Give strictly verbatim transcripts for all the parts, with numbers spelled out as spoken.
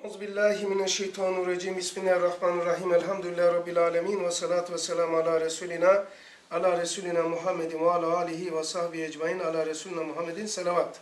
Euzubillahimineşşeytanirracim. Bismillahirrahmanirrahim. Elhamdülillahi Rabbil alemin. Ve salatu ve selamu ala Resulina. Ala Resulina Muhammedin ve ala alihi ve sahbihi ecmain. Ala Resulina Muhammedin selavat.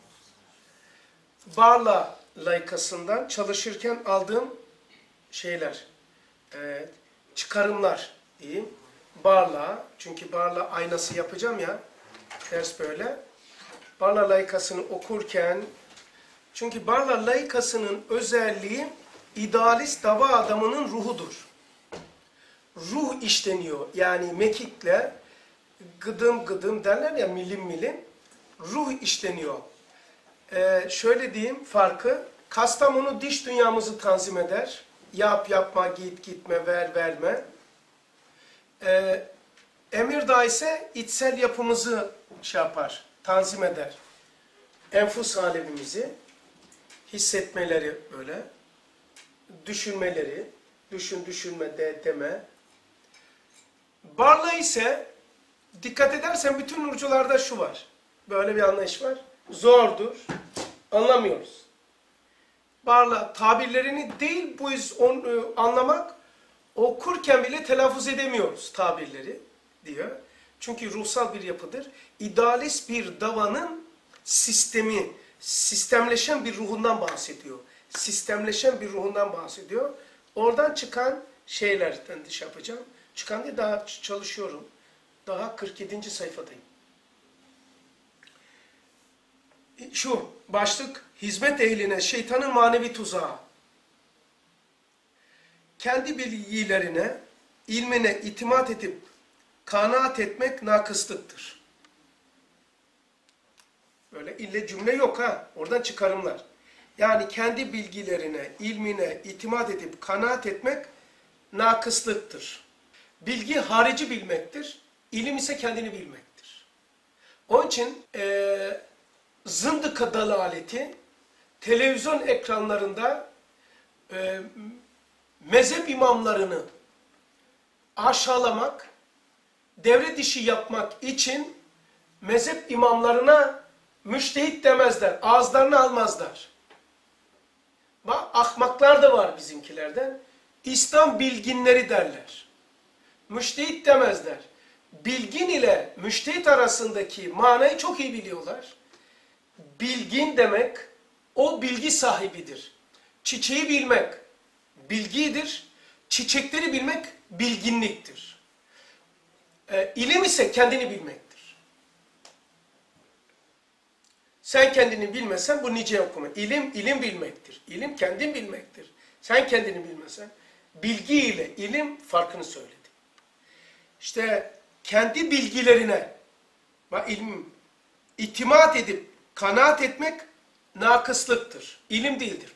Barla layıkasından çalışırken aldığım şeyler, evet, çıkarımlar diyeyim. Barla, çünkü barla aynası yapacağım ya, ders böyle. Barla layıkasını okurken, çünkü Barla layıkasının özelliği idealist dava adamının ruhudur. Ruh işleniyor. Yani mekikle gıdım gıdım derler ya, milim milim. Ruh işleniyor. Ee, şöyle diyeyim farkı. Kastamonu diş dünyamızı tanzim eder. Yap yapma, git gitme, ver verme. Ee, Emirdağ ise içsel yapımızı şey yapar, tanzim eder. Enfus alemimizi. Hissetmeleri böyle, düşünmeleri, düşün düşünme de deme. Barla ise dikkat edersen bütün nurcularda şu var, böyle bir anlayış var. Zordur, anlamıyoruz. Barla tabirlerini değil bu yüz onu anlamak, okurken bile telaffuz edemiyoruz tabirleri diyor. Çünkü ruhsal bir yapıdır. İdealist bir davanın sistemi, sistemleşen bir ruhundan bahsediyor. Sistemleşen bir ruhundan bahsediyor. Oradan çıkan şeylerden diş yapacağım. Çıkan diye daha çalışıyorum. Daha kırk yedinci sayfadayım. Şu başlık, hizmet ehline şeytanın manevi tuzağı. Kendi bilgilerine, ilmine itimat edip kanaat etmek nakıslıktır. Böyle ille cümle yok ha. Oradan çıkarımlar. Yani kendi bilgilerine, ilmine itimat edip kanaat etmek nakıslıktır. Bilgi harici bilmektir. İlim ise kendini bilmektir. Onun için e, zındıka dalaleti televizyon ekranlarında e, mezhep imamlarını aşağılamak, devre dışı yapmak için mezhep imamlarına müştehit demezler, ağızlarını almazlar. Bak, ahmaklar da var bizimkilerden. İslam bilginleri derler. Müştehit demezler. Bilgin ile müştehit arasındaki manayı çok iyi biliyorlar. Bilgin demek, o bilgi sahibidir. Çiçeği bilmek bilgidir. Çiçekleri bilmek bilginliktir. E, ilim ise kendini bilmek. Sen kendini bilmesen bu nice okuma. İlim, ilim bilmektir. İlim kendin bilmektir. Sen kendini bilmesen, bilgi ile ilim farkını söyledi. İşte kendi bilgilerine, bak ilim, itimat edip kanaat etmek nakıslıktır. İlim değildir.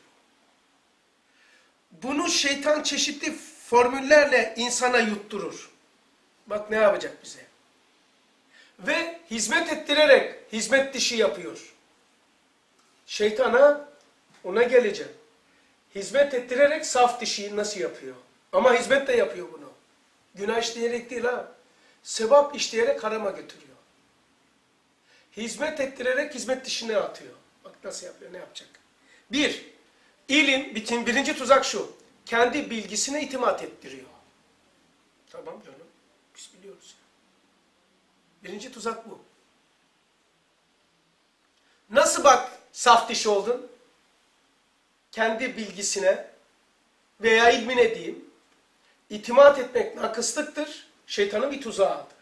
Bunu şeytan çeşitli formüllerle insana yutturur. Bak ne yapacak bize. Ve hizmet ettirerek hizmet dışı yapıyor. Şeytana, ona geleceğim. Hizmet ettirerek saf dişi nasıl yapıyor? Ama hizmet de yapıyor bunu. Günah işleyerek değil ha. Sevap işleyerek harama götürüyor. Hizmet ettirerek hizmet dışına atıyor. Bak nasıl yapıyor, ne yapacak? Bir, ilim, bitin, birinci tuzak şu. Kendi bilgisine itimat ettiriyor. Tamam canım, biz biliyoruz. Birinci tuzak bu. Nasıl bak saf dişi oldun? Kendi bilgisine veya ilmine diyeyim, itimat etmek nakıslıktır, şeytanın bir tuzağıdır.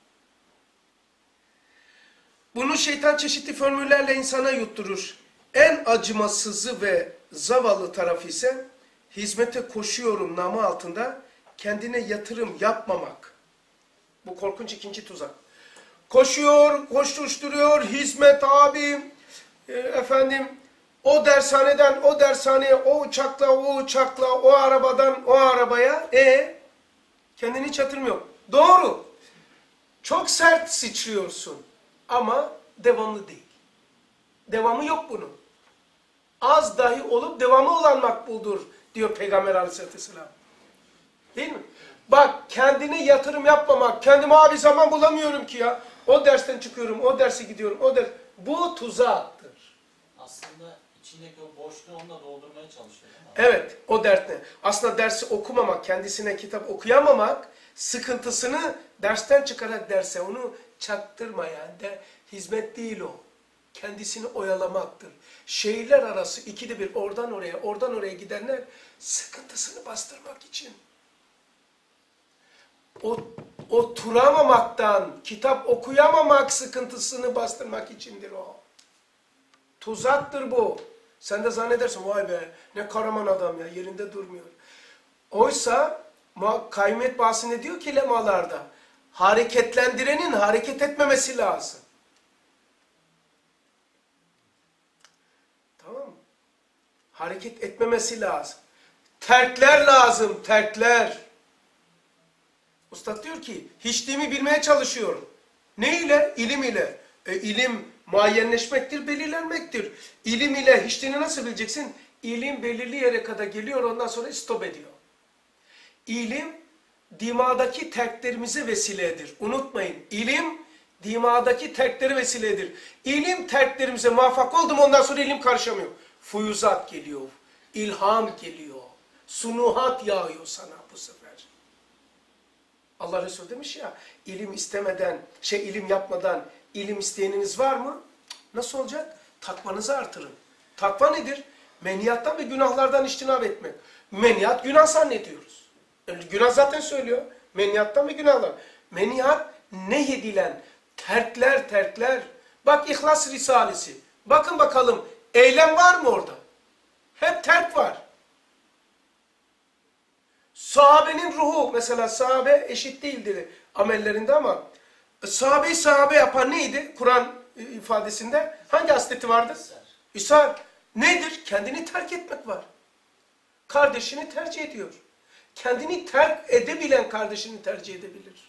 Bunu şeytan çeşitli formüllerle insana yutturur. En acımasızı ve zavallı tarafı ise hizmete koşuyorum namı altında kendine yatırım yapmamak. Bu korkunç ikinci tuzak. Koşuyor, koşuşturuyor, hizmet abi, e, efendim, o dershaneden o dershaneye, o uçakla o uçakla, o arabadan o arabaya, e kendini hiç yatırmıyor. Doğru, çok sert sıçrıyorsun ama devamlı değil. Devamı yok bunun. Az dahi olup devamı olan makbuldur diyor Peygamber Aleyhisselatü Vesselam. Değil mi? Bak, kendine yatırım yapmamak, kendime abi zaman bulamıyorum ki ya. O dersten çıkıyorum, o derse gidiyorum, o ders. Bu tuzaktır. aslında içindeki o boşluğu onunla doldurmaya çalışıyor değil mi? Evet, o dert ne? Aslında dersi okumamak, kendisine kitap okuyamamak, sıkıntısını dersten çıkarak derse onu çaktırmayan de hizmet değil o. Kendisini oyalamaktır. Şehirler arası ikide bir oradan oraya, oradan oraya gidenler sıkıntısını bastırmak için. O, oturamamaktan, kitap okuyamamak sıkıntısını bastırmak içindir o. Tuzaktır bu. Sen de zannedersin vay be ne kahraman adam ya yerinde durmuyor. Oysa kaymet bahsinde diyor ki lemalarda hareketlendirenin hareket etmemesi lazım. Tamam mı? Hareket etmemesi lazım. Terkler lazım, terkler. Ustad diyor ki hiçliğimi bilmeye çalışıyorum. Ne ile? İlim ile. E, ilim muayyenleşmektir, belirlenmektir. İlim ile hiçliğini nasıl bileceksin? İlim belirli yere kadar geliyor, ondan sonra stop ediyor. İlim, dimadaki terklerimize vesiledir. Unutmayın, ilim, dimadaki terkleri vesiledir. İlim terklerimize muvaffak oldu mu ondan sonra ilim karışamıyor. Fuyuzat geliyor, ilham geliyor, sunuhat yağıyor sana bu sefer. Allah Resulü demiş ya, ilim istemeden, şey ilim yapmadan ilim isteyeniniz var mı? Nasıl olacak? Takvanızı artırın. Takva nedir? Menhiyattan ve günahlardan içtinab etmek. Menhiyat günah zannediyoruz. Günah zaten söylüyor. Menhiyattan ve günahlar. Menhiyat nehyedilen terkler terkler. Bak İhlas Risalesi. Bakın bakalım eylem var mı orada? Hep terk var. Sahabenin ruhu, mesela sahabe eşit değildir amellerinde ama sahabeyi sahabe yapan neydi? Kur'an ifadesinde hangi hasleti vardı? İsar. Nedir? Kendini terk etmek var. Kardeşini tercih ediyor. Kendini terk edebilen kardeşini tercih edebilir.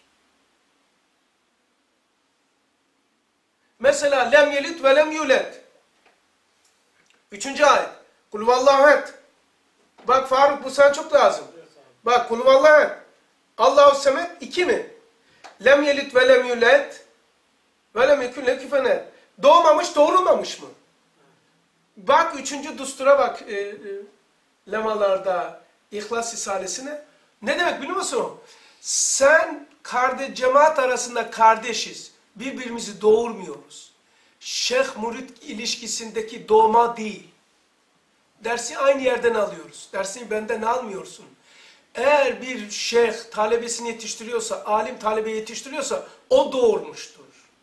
Mesela lem yelit ve lem yulet. Üçüncü ayet. Kul vallahu ehad. Bak Faruk bu sana çok lazım. Bak kul vallahu ehad. Allahu semed iki mi? Lem yelit ve lem yulet ve lem yekun lehu kufuven ehad. Doğmamış, doğurulmamış mı? Bak üçüncü düstura bak e, e, lemalarda İhlas Risalesine. Ne demek biliyor musun? Sen kardeş, cemaat arasında kardeşiz. Birbirimizi doğurmuyoruz. Şeyh-murid ilişkisindeki doğma değil. Dersi aynı yerden alıyoruz. Dersi benden almıyorsun. Eğer bir şeyh talebesini yetiştiriyorsa, alim talebe yetiştiriyorsa o doğurmuştur.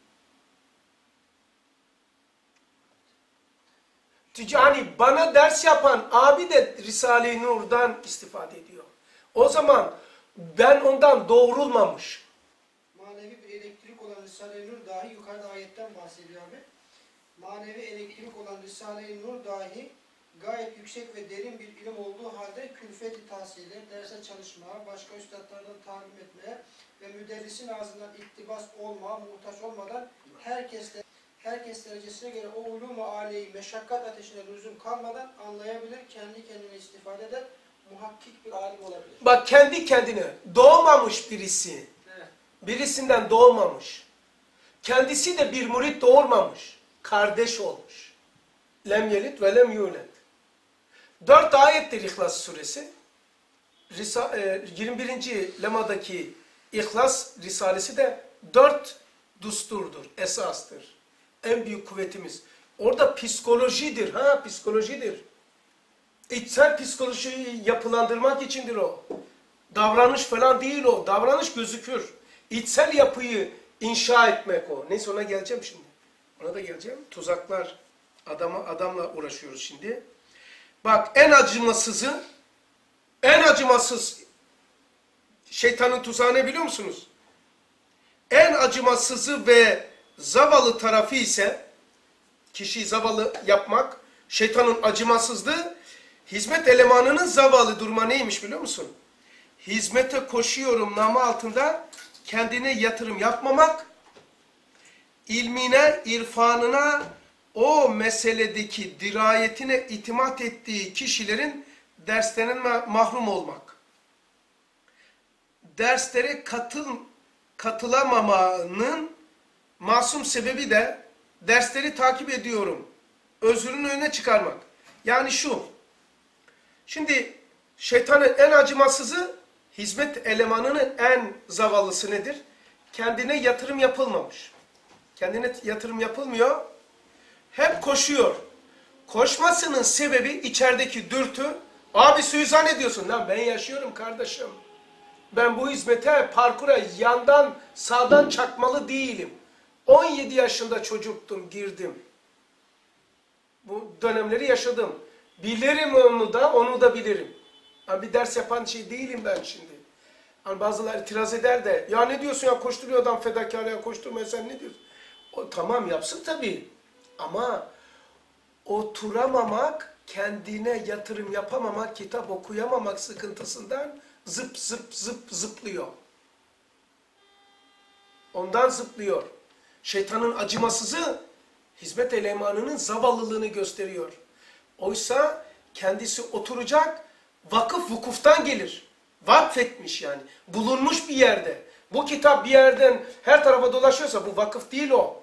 Yani bana ders yapan abi de Risale-i Nur'dan istifade ediyor. O zaman ben ondan doğrulmamış. Manevi bir elektrik olan Risale-i Nur dahi yukarıda ayetten bahsediyor abi. Manevi elektrik olan Risale-i Nur dahi gayet yüksek ve derin bir ilim olduğu halde külfet-i tahsile, derse çalışmaya, başka üstadlardan talim etmeye ve müderrisin ağzından iktibas olma, muhtaç olmadan herkesle herkes derecesine göre o ulûm-u âliyeyi meşakkat ateşine lüzum kalmadan anlayabilir, kendi kendine istifade eder, muhakkik bir alim olabilir. Bak kendi kendine doğmamış birisi. Evet. Birisinden doğmamış. Kendisi de bir murit doğurmamış. Kardeş olmuş. Lem yelit ve lem yulet. Dört ayettir İhlas suresi. Risa, e, yirmi birinci lemadaki İhlas Risalesi de dört dusturdur, esastır. En büyük kuvvetimiz. Orada psikolojidir. Ha psikolojidir. İçsel psikolojiyi yapılandırmak içindir o. Davranış falan değil o. Davranış gözükür. İçsel yapıyı inşa etmek o. Neyse ona geleceğim şimdi. Ona da geleceğim. Tuzaklar. Adama, adamla uğraşıyoruz şimdi. Bak en acımasızı, en acımasız şeytanın tuzağı ne biliyor musunuz? En acımasızı ve zavallı tarafı ise, kişiyi zavallı yapmak, şeytanın acımasızlığı, hizmet elemanının zavallı durma neymiş biliyor musun? Hizmete koşuyorum namı altında kendine yatırım yapmamak, ilmine, irfanına, o meseledeki dirayetine itimat ettiği kişilerin derslerinden mahrum olmak. Derslere katıl, katılamamanın masum sebebi de dersleri takip ediyorum. özrünü öne çıkarmak. Yani şu, şimdi şeytanın en acımasızı, hizmet elemanının en zavallısı nedir? Kendine yatırım yapılmamış. Kendine yatırım yapılmıyor. Hep koşuyor. Koşmasının sebebi içerideki dürtü. Abi suizan ediyorsun. Lan ben yaşıyorum kardeşim. Ben bu hizmete, parkura yandan, sağdan çakmalı değilim. on yedi yaşında çocuktum, girdim. Bu dönemleri yaşadım. Bilirim onu da, onu da bilirim. Yani bir ders yapan şey değilim ben şimdi. Hani bazıları itiraz eder de, ya ne diyorsun ya, koşturuyor adam fedakarlığa, koşturmaya, sen ne diyorsun? O, tamam yapsın tabii. Ama oturamamak, kendine yatırım yapamamak, kitap okuyamamak sıkıntısından zıp zıp zıp zıplıyor. Ondan zıplıyor. Şeytanın acımasızı, hizmet elemanının zavallılığını gösteriyor. Oysa kendisi oturacak, vakıf vukuftan gelir. Vakfetmiş yani. Bulunmuş bir yerde. Bu kitap bir yerden her tarafa dolaşıyorsa bu vakıf değil o.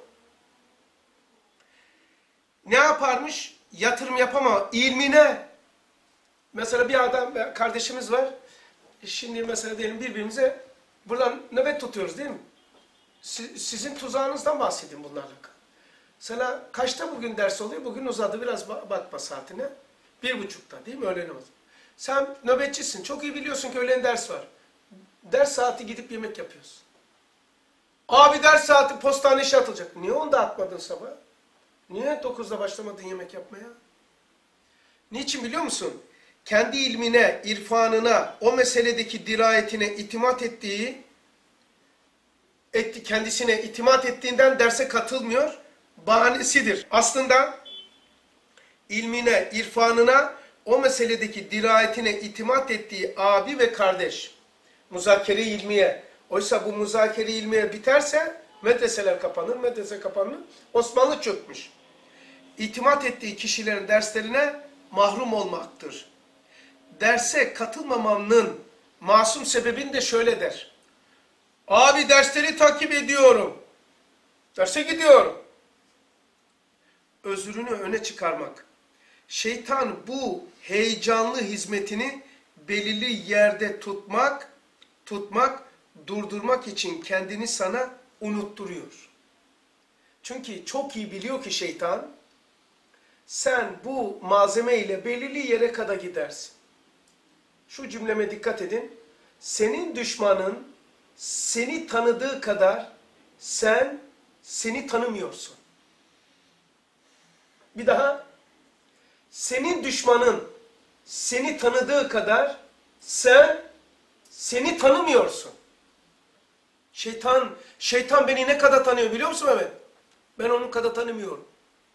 Ne yaparmış? Yatırım yapama, ilmine. Mesela bir adam, kardeşimiz var. Şimdi mesela diyelim birbirimize buradan nöbet tutuyoruz değil mi? Sizin tuzağınızdan bahsedin bunlarla. Mesela kaçta bugün ders oluyor? Bugün uzadı, biraz bakma saatine. Bir buçukta değil mi? Öğlen oldu. Sen nöbetçisin. Çok iyi biliyorsun ki öğlen ders var. Ders saati gidip yemek yapıyorsun. Abi ders saati postane işe atılacak. Niye onda atmadın sabah? Niye dokuzda başlamadın yemek yapmaya? Niçin biliyor musun? Kendi ilmine, irfanına, o meseledeki dirayetine itimat ettiği, etti, kendisine itimat ettiğinden derse katılmıyor. Bahanesidir. Aslında ilmine, irfanına, o meseledeki dirayetine itimat ettiği abi ve kardeş. Muzakere-i ilmiye. Oysa bu muzakere-i ilmiye biterse medreseler kapanır, medrese kapanır. Osmanlı çökmüş. İtimat ettiği kişilerin derslerine mahrum olmaktır. Derse katılmamanın masum sebebini de şöyle der. Abi dersleri takip ediyorum. Derse gidiyorum. Özrünü öne çıkarmak. Şeytan bu heyecanlı hizmetini belirli yerde tutmak, tutmak, durdurmak için kendini sana unutturuyor. Çünkü çok iyi biliyor ki şeytan, sen bu malzeme ile belirli yere kadar gidersin. Şu cümleme dikkat edin. Senin düşmanın seni tanıdığı kadar sen seni tanımıyorsun. Bir daha. Senin düşmanın seni tanıdığı kadar sen seni tanımıyorsun. Şeytan, şeytan beni ne kadar tanıyor biliyor musun Mehmet? Ben onun kadar tanımıyorum.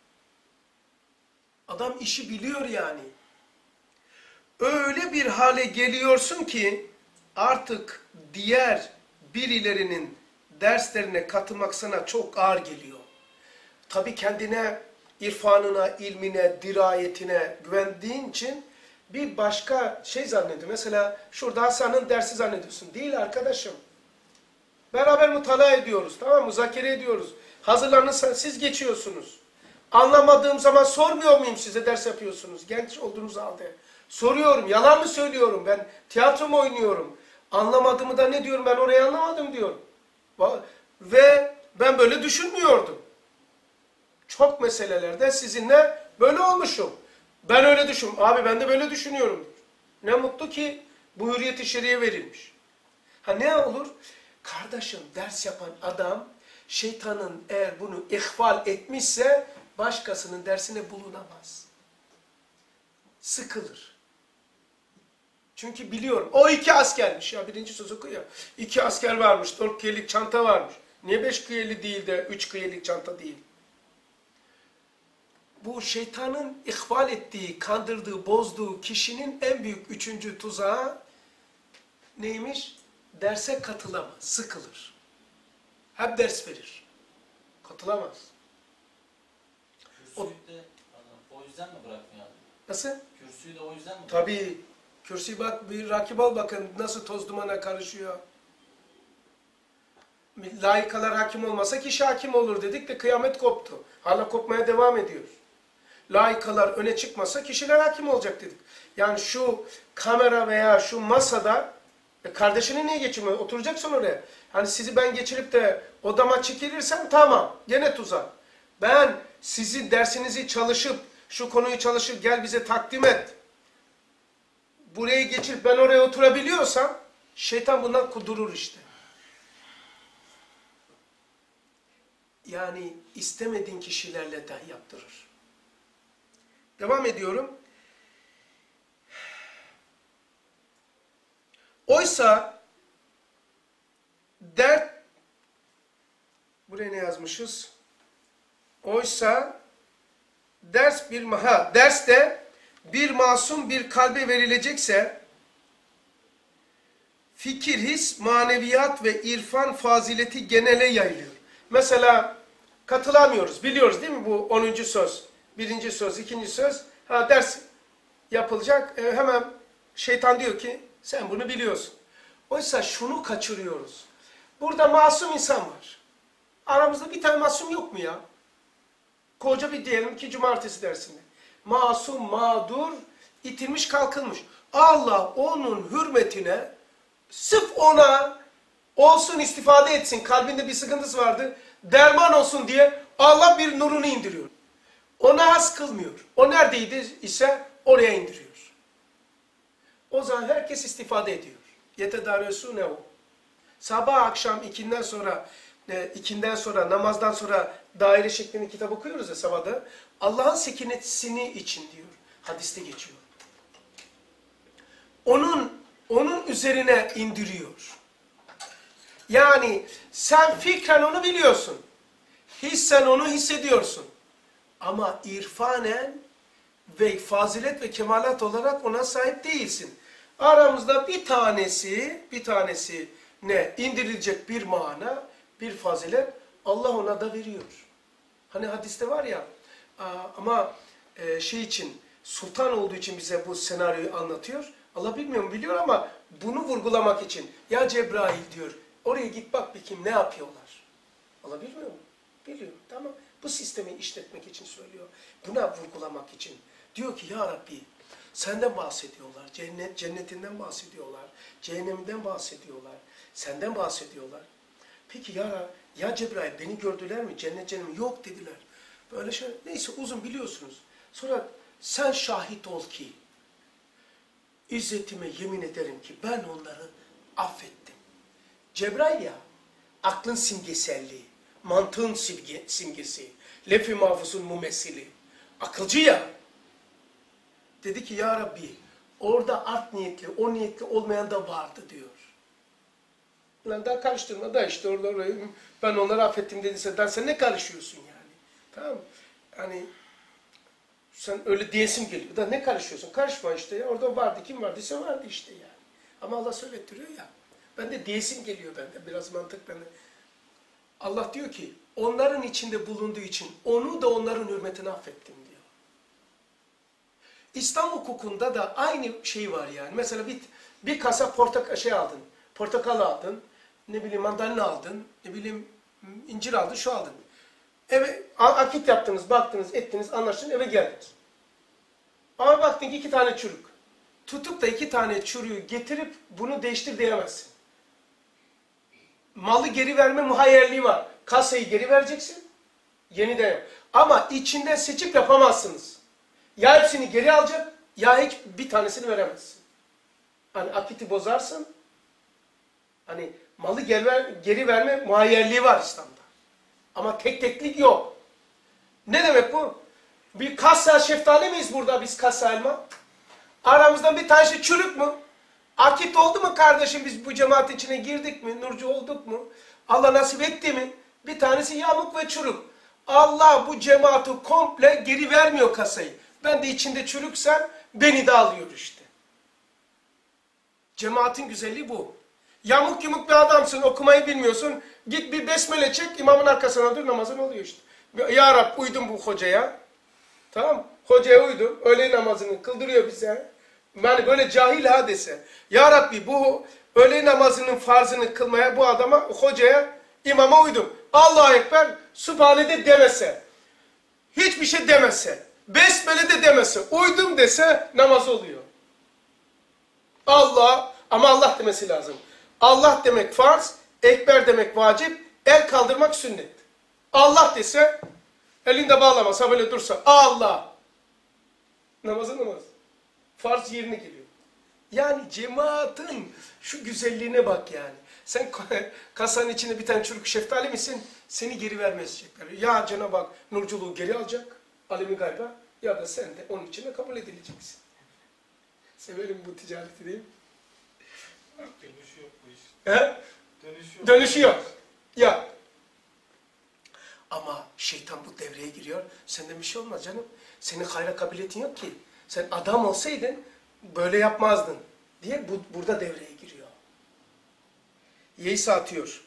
Adam işi biliyor yani. Öyle bir hale geliyorsun ki artık diğer birilerinin derslerine katılmak sana çok ağır geliyor. Tabii kendine, irfanına, ilmine, dirayetine güvendiğin için bir başka şey zannediyor. Mesela şurada Hasan'ın dersi zannediyorsun. Değil arkadaşım. Beraber mutala ediyoruz. Tamam mı? Muzakere ediyoruz. Hazırlanın, siz geçiyorsunuz. Anlamadığım zaman sormuyor muyum size, ders yapıyorsunuz? Genç olduğunuz halde. Soruyorum. Yalan mı söylüyorum? Ben tiyatro mu oynuyorum? Anlamadığımı da ne diyorum? Ben orayı anlamadım diyorum. Ve ben böyle düşünmüyordum. Çok meselelerde sizinle böyle olmuşum. Ben öyle düşün. Abi ben de böyle düşünüyorum. Ne mutlu ki bu hürriyet-i şeriye verilmiş. Ha ne olur? Kardeşim ders yapan adam şeytanın eğer bunu ihfal etmişse başkasının dersine bulunamaz. Sıkılır. Çünkü biliyorum. O iki askermiş ya. Birinci söz okuyor. İki asker varmış. Dört kıyelik çanta varmış. Niye beş kıyeli değil de üç kıyelik çanta değil? Bu şeytanın ihval ettiği, kandırdığı, bozduğu kişinin en büyük üçüncü tuzağı neymiş? Derse katılamaz, sıkılır. Hep ders verir. Katılamaz. Kürsüyü de o yüzden mi bırakmıyor abi? Nasıl? Kürsüyü de o yüzden mi? Tabii. Kürsü bak, bir rakip al bakın nasıl toz dumana karışıyor. Layıkalar hakim olmasa kişi hakim olur dedik de kıyamet koptu. Hala kopmaya devam ediyor. laikalar öne çıkmasa kişiler hakim olacak dedik. Yani şu kamera veya şu masada e kardeşini niye geçirmiyor? Oturacaksın oraya. Hani sizi ben geçirip de odama çekilirsem tamam. Gene tuzak. Ben sizin dersinizi çalışıp şu konuyu çalışıp gel bize takdim et. Buraya geçirip ben oraya oturabiliyorsam şeytan bundan kudurur işte. Yani istemediğin kişilerle dahi yaptırır. Devam ediyorum. Oysa dert, buraya ne yazmışız? Oysa ders bir ha ders de bir masum bir kalbe verilecekse fikir, his, maneviyat ve irfan fazileti genele yayılıyor. Mesela katılamıyoruz. Biliyoruz değil mi bu onuncu söz? Birinci söz, ikinci söz. Ha ders yapılacak. E, hemen şeytan diyor ki sen bunu biliyorsun. Oysa şunu kaçırıyoruz. Burada masum insan var. Aramızda bir tane masum yok mu ya? Koca bir diyelim ki cumartesi dersinde. Masum, mağdur, itilmiş, kalkılmış. Allah onun hürmetine sırf ona olsun istifade etsin. Kalbinde bir sıkıntısı vardı. Derman olsun diye Allah bir nurunu indiriyor. Ona has kılmıyor. O neredeydi ise oraya indiriyor. O zaman herkes istifade ediyor. Yetedarüsü ne o? Sabah akşam ikinden sonra e, ikinden sonra namazdan sonra daire şeklinde kitap okuyoruz ya sabahda. Allah'ın sekinesini için diyor. Hadiste geçiyor. Onun onun üzerine indiriyor. Yani sen fikren onu biliyorsun. Hissen onu hissediyorsun. Ama irfanen ve fazilet ve kemalat olarak ona sahip değilsin. Aramızda bir tanesi, bir tanesi ne? İndirilecek bir mana, bir fazilet Allah ona da veriyor. Hani hadiste var ya ama şey için, sultan olduğu için bize bu senaryoyu anlatıyor. Allah bilmiyor mu? Biliyor ama bunu vurgulamak için. Ya Cebrail diyor, oraya git bak bakayım ne yapıyorlar. Allah bilmiyor mu? Biliyor. Tamam. Bu sistemi işletmek için söylüyor. Buna vurgulamak için. Diyor ki ya Rabbi senden bahsediyorlar. Cennet, cennetinden bahsediyorlar. Cehenneminden bahsediyorlar. Senden bahsediyorlar. Peki ya, ya Cebrail beni gördüler mi? Cennet cehennemi yok dediler. Böyle şey. Neyse uzun biliyorsunuz. Sonra sen şahit ol ki İzzetime yemin ederim ki ben onları affettim. Cebrail ya, aklın simgeselliği, mantığın simge, simgesi, lef-i mahfusun mumessili, akılcı ya. Dedi ki ya Rabbi, orada art niyetli, o niyetli olmayan da vardı diyor. Lan daha karıştırma da işte orada orayı, ben onları affettim dediyse, daha sen ne karışıyorsun yani? Tamam mı? Yani sen öyle diyesim geliyor. Da ne karışıyorsun? Karışma işte ya. Orada vardı. Kim vardıysa vardı işte yani. Ama Allah söylettiriyor ya. Ben de diyesim geliyor bende. Biraz mantık bende. Allah diyor ki onların içinde bulunduğu için onu da onların hürmetine affettim diyor. İslam hukukunda da aynı şey var yani. Mesela bir, bir kasa portakal şey aldın. Portakal aldın. Ne bileyim mandalina aldın. Ne bileyim incir aldın. Şu aldın. Eve akit yaptınız, baktınız, ettiniz, anlaştınız, eve geldiniz. Ama baktın ki iki tane çürük. Tutup da iki tane çürüğü getirip bunu değiştir diyemezsin. Malı geri verme muhayyerliği var. Kasayı geri vereceksin, yeniden. Ama içinden seçip yapamazsınız. Ya hepsini geri alacak, ya hiç bir tanesini veremezsin. Hani akiti bozarsın, hani malı geri, ver, geri verme muhayyerliği var İslam'da. Ama tek teklik yok. Ne demek bu? Bir kasa şeftali miyiz burada biz kasa elma? Aramızdan bir tanesi çürük mü? Akit oldu mu kardeşim biz bu cemaat içine girdik mi? Nurcu olduk mu? Allah nasip etti mi? Bir tanesi yamuk ve çürük. Allah bu cemaati komple geri vermiyor kasayı. Ben de içinde çürüksem beni de alıyor işte. Cemaatin güzelliği bu. Yamuk yumuk bir adamsın, okumayı bilmiyorsun. Git bir besmele çek, imamın arkasına dur, namazın oluyor işte. Ya Rab uydum bu hocaya. Tamam, hocaya uydum, öğle namazını kıldırıyor bize. Yani böyle cahil ha dese. Ya Rabbi bu öğle namazının farzını kılmaya bu adama, hocaya, imama uydum. Allahu Ekber, Sübhane'de demese. Hiçbir şey demese. Besmele de demese, uydum dese namaz oluyor. Allah, ama Allah demesi lazım. Allah demek farz, ekber demek vacip, el kaldırmak sünnet. Allah dese, elinde bağlamasa böyle dursa, Allah. Namazı namaz. Farz yerine geliyor. Yani cemaatin şu güzelliğine bak yani. Sen kasanın içinde bir tane çürük şeftali misin? Seni geri vermeyecekler. Ya Cenab-ı Hak nurculuğu geri alacak, alemi gayba, ya da sen de onun içine kabul edileceksin. Severim bu ticareti değil mi? Dönüşü yok bu iş. He? Dönüşü yok. Dönüşü yok. Ya. Ama şeytan bu devreye giriyor. Senden bir şey olmaz canım. Senin hayra kabiliyetin yok ki. Sen adam olsaydın böyle yapmazdın diye bu, burada devreye giriyor. Yeisa atıyor.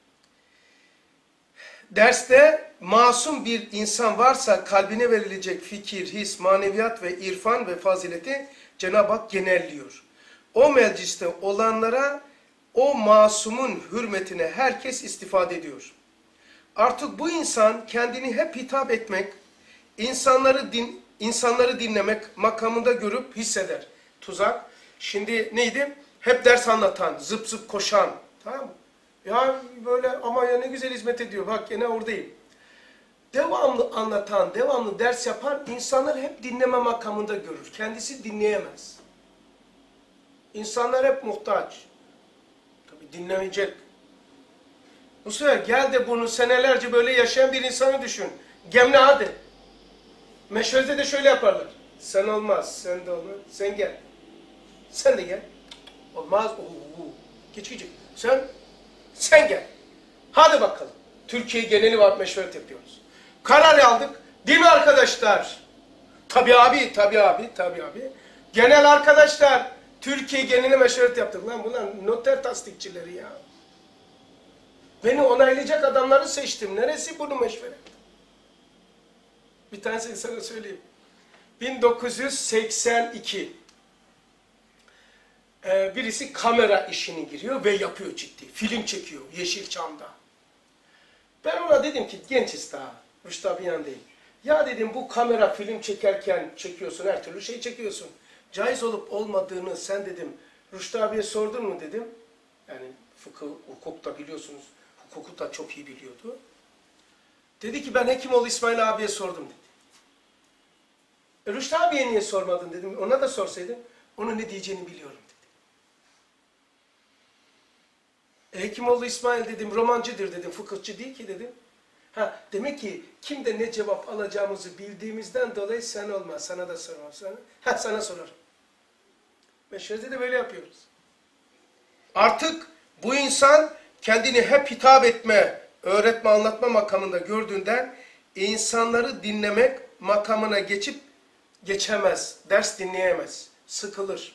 Derste masum bir insan varsa kalbine verilecek fikir, his, maneviyat ve irfan ve fazileti Cenab-ı Hak genelliyor. O mecliste olanlara o masumun hürmetine herkes istifade ediyor. Artık bu insan kendini hep hitap etmek, insanları din, insanları dinlemek makamında görüp hisseder. Tuzak. Şimdi neydi? Hep ders anlatan, zıp zıp koşan. Tamam mı? Ya böyle ama ya ne güzel hizmet ediyor. Bak gene oradayım. Devamlı anlatan, devamlı ders yapan insanlar hep dinleme makamında görür. Kendisi dinleyemez. İnsanlar hep muhtaç. Tabii dinlemeyecek. Bu sefer gel de bunu senelerce böyle yaşayan bir insanı düşün. Gemle hadi. Meşrede de şöyle yaparlar. Sen olmaz, sen de olmaz. Sen gel. Sen de gel. Olmaz. Oo, geç geç. Sen, sen gel. Hadi bakalım. Türkiye geneli var meşveret yapıyoruz. Karar aldık. Değil mi arkadaşlar? Tabii abi, tabii abi, tabii abi. Genel arkadaşlar, Türkiye geneli meşveret yaptık. Lan bunlar noter tasdikçileri ya. Beni onaylayacak adamları seçtim. Neresi bunu meşveret? Bir tanesini sana söyleyeyim. bin dokuz yüz seksen iki. Ee, birisi kamera işini giriyor ve yapıyor ciddi. Film çekiyor Yeşilçam'da. Ben ona dedim ki gençiz daha. Rüştü abi yanındayım. Ya dedim bu kamera film çekerken çekiyorsun, her türlü şey çekiyorsun. Caiz olup olmadığını sen dedim Rüştü abiye sordun mu dedim. Yani fıkıh, hukuk da biliyorsunuz. Hukuku da çok iyi biliyordu. Dedi ki ben Hekimoğlu İsmail abiye sordum dedi. E, Rüştü abiye niye sormadın dedim. Ona da sorsaydın onun ne diyeceğini biliyorum dedi. E, Hekimoğlu İsmail dedim romancıdır dedim. Fıkıhçı değil ki dedim. Ha, demek ki kimde ne cevap alacağımızı bildiğimizden dolayı sen olmaz. Sana da sormam sana. Ha, sana sorarım. Meşrede de böyle yapıyoruz. Artık bu insan kendini hep hitap etme, öğretme, anlatma makamında gördüğünden insanları dinlemek makamına geçip geçemez, ders dinleyemez, sıkılır.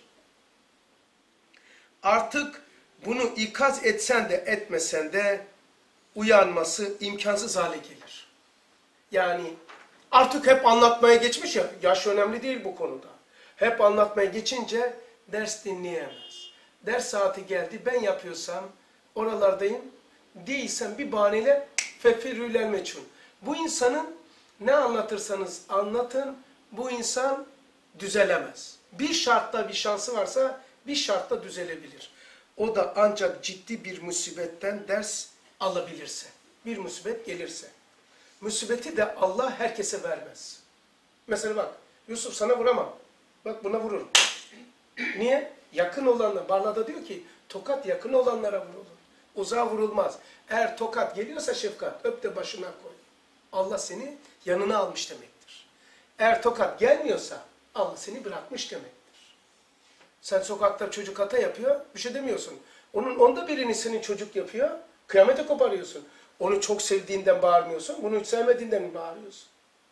Artık bunu ikaz etsen de etmesen de uyanması imkansız hale gelir. Yani artık hep anlatmaya geçmiş ya, yaş önemli değil bu konuda. Hep anlatmaya geçince ders dinleyemez. Ders saati geldi, ben yapıyorsam oralardayım, değilsem bir bahaneyle fefirrüler meçhul. Bu insanın ne anlatırsanız anlatın, bu insan düzelemez. Bir şartta bir şansı varsa bir şartta düzelebilir. O da ancak ciddi bir musibetten ders alabilirse, bir musibet gelirse. Musibeti de Allah herkese vermez. Mesela bak, Yusuf sana vuramam. Bak buna vururum. Niye? Yakın olanlar, Barla'da diyor ki, tokat yakın olanlara vurulur. Uzağa vurulmaz. Eğer tokat geliyorsa şefkat, öp de başına koy. Allah seni yanına almış demektir. Eğer tokat gelmiyorsa, Allah seni bırakmış demektir. Sen sokakta çocuk hata yapıyor, bir şey demiyorsun. Onun onda birini senin çocuk yapıyor, kıyamete koparıyorsun. Onu çok sevdiğinden bağırmıyorsun, bunu hiç sevmediğinden mi bağırıyorsun?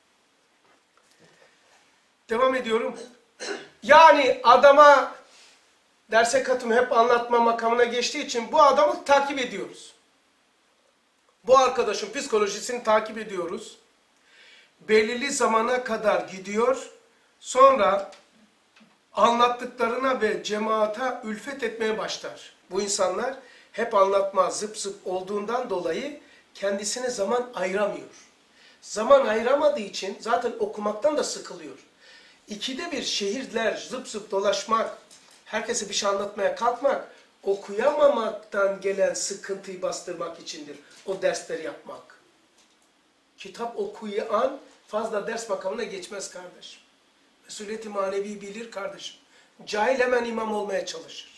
Devam ediyorum. Yani adama derse katımı hep anlatma makamına geçtiği için bu adamı takip ediyoruz. Bu arkadaşın psikolojisini takip ediyoruz. Belirli zamana kadar gidiyor. Sonra anlattıklarına ve cemaata ülfet etmeye başlar. Bu insanlar hep anlatma, zıp zıp olduğundan dolayı kendisine zaman ayıramıyor. zaman ayıramadığı için zaten okumaktan da sıkılıyor. İkide bir şehirler zıp zıp dolaşmak, herkese bir şey anlatmaya kalkmak, okuyamamaktan gelen sıkıntıyı bastırmak içindir. O dersleri yapmak. Kitap okuyan fazla ders makamına geçmez kardeşim. Mesuliyeti manevi bilir kardeşim. Cahil hemen imam olmaya çalışır.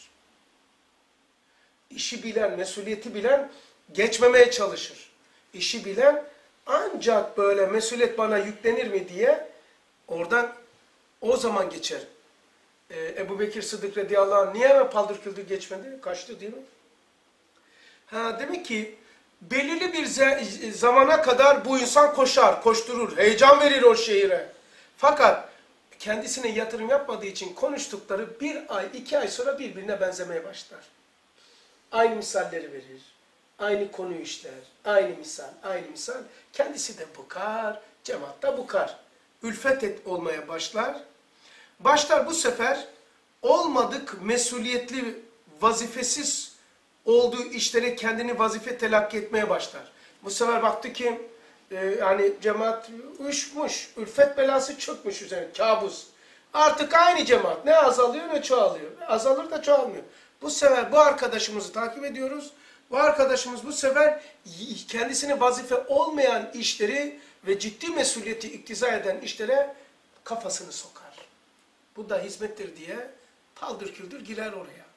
İşi bilen, mesuliyeti bilen geçmemeye çalışır. İşi bilen ancak böyle mesuliyet bana yüklenir mi diye oradan o zaman geçer. Ee, Ebu Bekir Sıddık radıyallahu anh niye hemen paldır küldür geçmedi? Kaçtı değil mi? Ha, demek ki belirli bir zamana kadar bu insan koşar, koşturur, heyecan verir o şehire. Fakat kendisine yatırım yapmadığı için konuştukları bir ay, iki ay sonra birbirine benzemeye başlar. Aynı misalleri verir, aynı konuyu işler, aynı misal, aynı misal. Kendisi de bıkar, cemaat da bıkar. Ülfet et olmaya başlar. Başlar bu sefer olmadık, mesuliyetli, vazifesiz olduğu işlere kendini vazife telakki etmeye başlar. Bu sefer baktı ki e, yani cemaat uyuşmuş, ülfet belası çökmüş üzerine, kabus. Artık aynı cemaat ne azalıyor ne çoğalıyor. Azalır da çoğalmıyor. Bu sefer bu arkadaşımızı takip ediyoruz. Bu arkadaşımız bu sefer kendisine vazife olmayan işleri ve ciddi mesuliyeti iktiza eden işlere kafasını sokar. Bu da hizmettir diye paldır küldür girer oraya.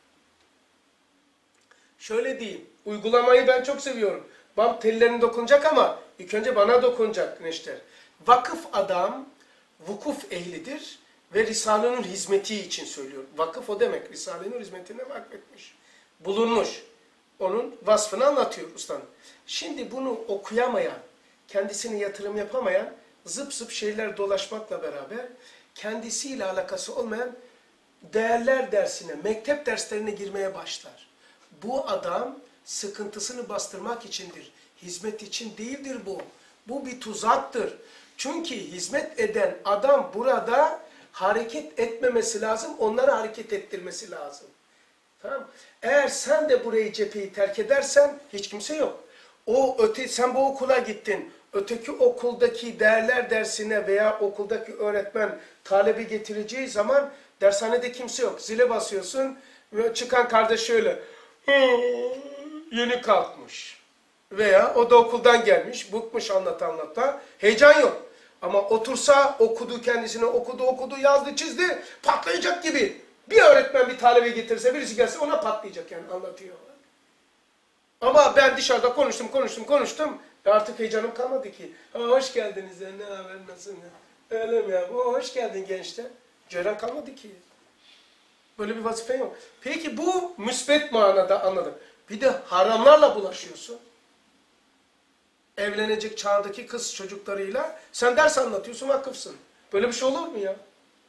Şöyle diyeyim, uygulamayı ben çok seviyorum. Bam tellerine dokunacak ama ilk önce bana dokunacak neşter. Vakıf adam, vukuf ehlidir ve Risale-i Nur hizmeti için söylüyor. Vakıf o demek, Risale-i Nur hizmetine vakfetmiş, bulunmuş. Onun vasfını anlatıyor ustam. Şimdi bunu okuyamayan, kendisine yatırım yapamayan, zıp zıp şeyler dolaşmakla beraber kendisiyle alakası olmayan değerler dersine, mektep derslerine girmeye başlar. Bu adam sıkıntısını bastırmak içindir. Hizmet için değildir bu. Bu bir tuzaktır. Çünkü hizmet eden adam burada hareket etmemesi lazım, onları hareket ettirmesi lazım. Tamam. Eğer sen de burayı cepheyi terk edersen hiç kimse yok. O öte sen bu okula gittin. Öteki okuldaki değerler dersine veya okuldaki öğretmen talebi getireceği zaman dershanede kimse yok. Zile basıyorsun ve çıkan kardeş şöyle yeni kalkmış. Veya o da okuldan gelmiş, bıkmış anlata anlata. Heyecan yok. Ama otursa okudu kendisine, okudu okudu, yazdı çizdi, patlayacak gibi. Bir öğretmen bir talebe getirse, birisi gelse ona patlayacak yani anlatıyor. Ama ben dışarıda konuştum, konuştum, konuştum. Artık heyecanım kalmadı ki. Ha, hoş geldiniz ya, ne haber, nasılsın ya? Öyle mi ya? O, hoş geldin gençler. Ceylan kalmadı ki. Böyle bir vazife yok. Peki bu müsbet manada anladım. Bir de haramlarla bulaşıyorsun. Evlenecek çağdaki kız çocuklarıyla sen ders anlatıyorsun, vakıfsın. Böyle bir şey olur mu ya?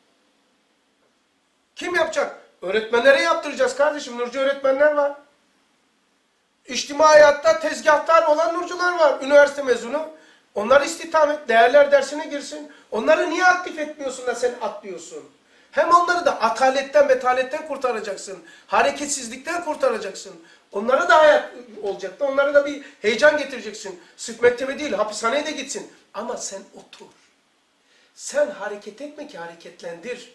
Kim yapacak? Öğretmenlere yaptıracağız kardeşim. Nurcu öğretmenler var. İçtimai hayatta tezgahtar olan nurcular var. Üniversite mezunu. Onlar istihdam et. Değerler dersine girsin. Onları niye aktif etmiyorsun da sen atlıyorsun? Hem onları da ataletten, metaletten kurtaracaksın. Hareketsizlikten kurtaracaksın. Onlara da hayat olacaktı. Onlara da bir heyecan getireceksin. Sırf mektebe değil, hapishaneye de gitsin. Ama sen otur. Sen hareket etme ki hareketlendir.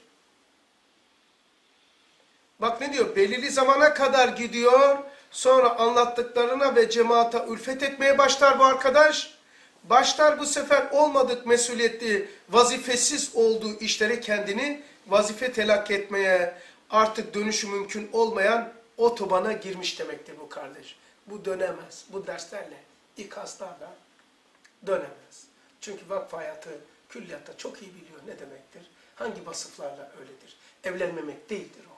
Bak ne diyor? Belirli zamana kadar gidiyor. Sonra anlattıklarına ve cemaata ülfet etmeye başlar bu arkadaş. Başlar bu sefer olmadık mesuliyetli, vazifesiz olduğu işlere kendini vazife telakki etmeye, artık dönüşü mümkün olmayan otobana girmiş demektir bu kardeş. Bu dönemez. Bu derslerle, ikazlarla dönemez. Çünkü vakf hayatı, külliyatta çok iyi biliyor ne demektir. Hangi vasıflarla öyledir. Evlenmemek değildir o.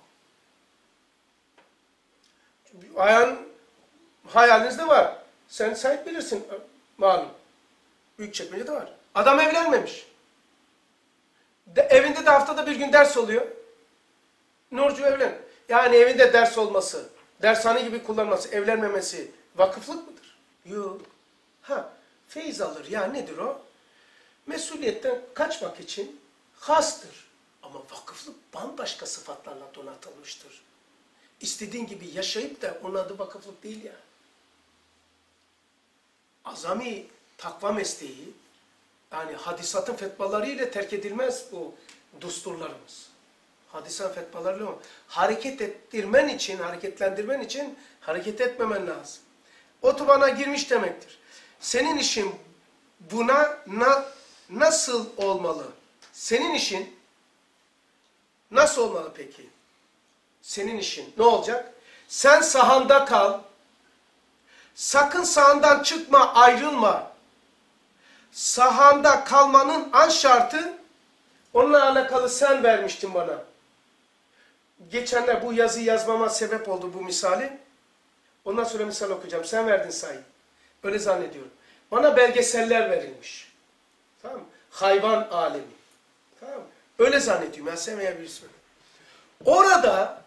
Ayağın hayalinizde var. Sen sahip bilirsin malum. Büyükçekmece'de var. Adam evlenmemiş. De, evinde de haftada bir gün ders oluyor. Nurcu evlen. Yani evinde ders olması, dershane gibi kullanması, evlenmemesi vakıflık mıdır? Yok. Ha, feyiz alır. Ya nedir o? Mesuliyetten kaçmak için hastır. Ama vakıflık bambaşka sıfatlarla donatılmıştır. İstediğin gibi yaşayıp da onun adı vakıflık değil ya. Azami takva mesleği, Yani hadisatın fetvaları ile terk edilmez bu dusturlarımız. Hadisat fetvalarıyla hareket ettirmen için, hareketlendirmen için hareket etmemen lazım. Otobana girmiş demektir. Senin işin buna na, nasıl olmalı? Senin işin nasıl olmalı peki? Senin işin ne olacak? Sen sahanda kal. Sakın sahandan çıkma, ayrılma. Sahanda kalmanın an şartı, onunla alakalı sen vermiştin bana. Geçenler bu yazıyı yazmama sebep oldu bu misali. Ondan sonra misal okuyacağım. Sen verdin sayı. Öyle zannediyorum. Bana belgeseller verilmiş. Tamam mı? Hayvan alemi. Tamam mı? Öyle zannediyorum. Ya sevmeyebilirsin. Orada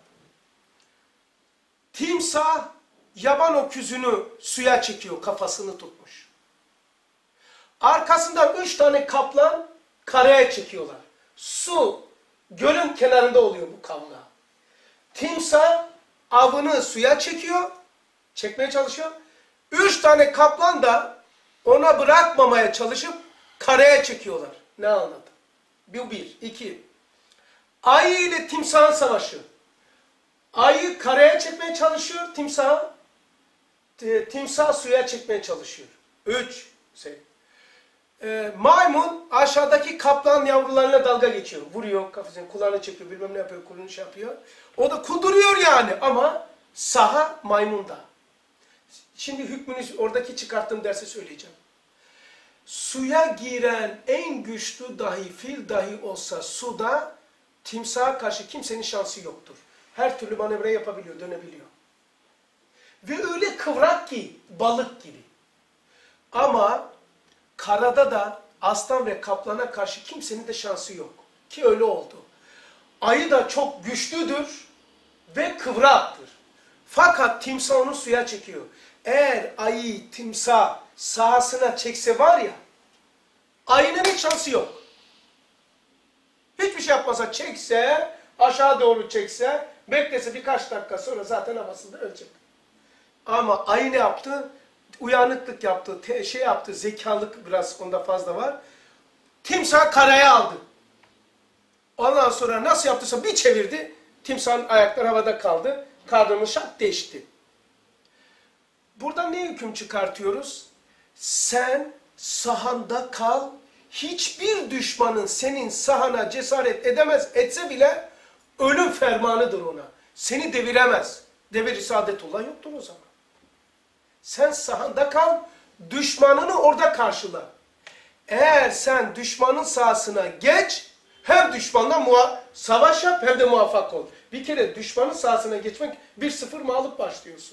timsah yaban öküzünü suya çekiyor. Kafasını tutmuş. Arkasından üç tane kaplan karaya çekiyorlar. Su gölün kenarında oluyor bu kavga. Timsah avını suya çekiyor. Çekmeye çalışıyor. Üç tane kaplan da ona bırakmamaya çalışıp karaya çekiyorlar. Ne anladım? Bu bir. İki. Ayı ile timsahın savaşı. Ayı karaya çekmeye çalışıyor. Timsah, timsah suya çekmeye çalışıyor. Üç. Şey. E, maymun aşağıdaki kaplan yavrularına dalga geçiyor. Vuruyor kafasını, kulağını çekiyor, bilmem ne yapıyor, kulağını şey yapıyor. O da kuduruyor yani ama saha maymunda. Şimdi hükmünü oradaki çıkarttığım dersi söyleyeceğim. Suya giren en güçlü dahi, fil dahi olsa suda timsaha karşı kimsenin şansı yoktur. Her türlü manevra yapabiliyor, dönebiliyor. Ve öyle kıvrak ki balık gibi. Ama karada da aslan ve kaplana karşı kimsenin de şansı yok. Ki öyle oldu. Ayı da çok güçlüdür ve kıvraktır. Fakat timsah onu suya çekiyor. Eğer ayı timsah sahasına çekse var ya, ayının hiç şansı yok. Hiçbir şey yapmasa çekse, aşağı doğru çekse, beklese birkaç dakika sonra zaten havasında ölecek. Ama ayı ne yaptı? Uyanıklık yaptı, te, şey yaptı, zekalık biraz onda fazla var. Timsah karaya aldı. Ondan sonra nasıl yaptıysa bir çevirdi, timsahın ayakları havada kaldı, karnını şak deşti. Buradan ne hüküm çıkartıyoruz? Sen sahanda kal, hiçbir düşmanın senin sahana cesaret edemez, etse bile ölüm fermanıdır ona. Seni deviremez. Devir-i saadetullah yoktur o zaman. Sen sahanda kal, düşmanını orada karşıla. Eğer sen düşmanın sahasına geç, hem düşmanla savaş yap hem de muvaffak ol. Bir kere düşmanın sahasına geçmek bir sıfır mağlup başlıyorsun.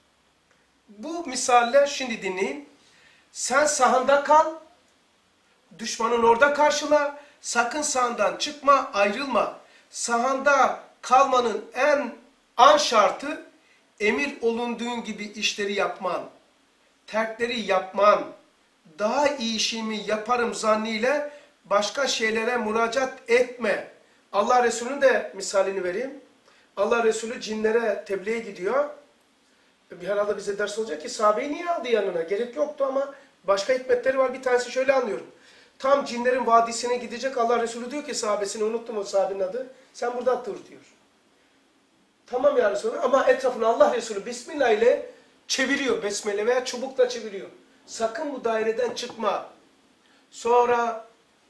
Bu misaller şimdi dinleyin. Sen sahanda kal, düşmanın orada karşıla, sakın sahandan çıkma, ayrılma. Sahanda kalmanın en an şartı emir olunduğun gibi işleri yapman, terkleri yapman, daha iyi işimi yaparım zannıyla başka şeylere müracaat etme. Allah Resulü'nün de misalini vereyim. Allah Resulü cinlere tebliğe gidiyor. Bir herhalde bize ders olacak ki sahabeyi niye aldı yanına? Gerek yoktu ama başka hikmetleri var. Bir tanesi şöyle anlıyorum. Tam cinlerin vadisine gidecek, Allah Resulü diyor ki sahabesini, unuttum o sahabenin adı. Sen burada dur diyor. Tamam ya Resulü ama etrafını Allah Resulü Bismillah ile çeviriyor. Besmele veya çubukla çeviriyor. Sakın bu daireden çıkma. Sonra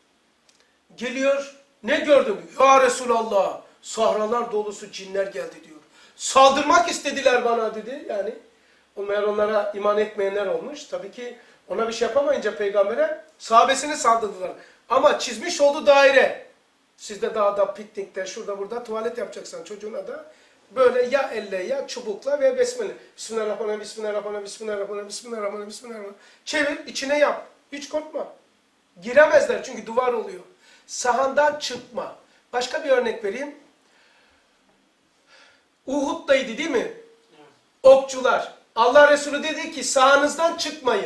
geliyor. Ne gördüm? Ya Resulallah, sahralar dolusu cinler geldi diyor. Saldırmak istediler bana dedi. Yani meğer onlara iman etmeyenler olmuş. Tabii ki ona bir şey yapamayınca peygambere sahabesini saldırdılar. Ama çizmiş olduğu daire. Siz de dağda, piknikte, şurada burada tuvalet yapacaksan çocuğuna da böyle ya elle ya çubukla ve besmele. Bismillahirrahmanirrahim, Bismillahirrahmanirrahim, Bismillahirrahmanirrahim, Bismillahirrahmanirrahim, Bismillahirrahmanirrahim. Çevir, içine yap. Hiç korkma. Giremezler çünkü duvar oluyor. Sahandan çıkma. Başka bir örnek vereyim. Uhud'daydı değil mi? Evet. Okçular. Allah Resulü dedi ki sahanızdan çıkmayın.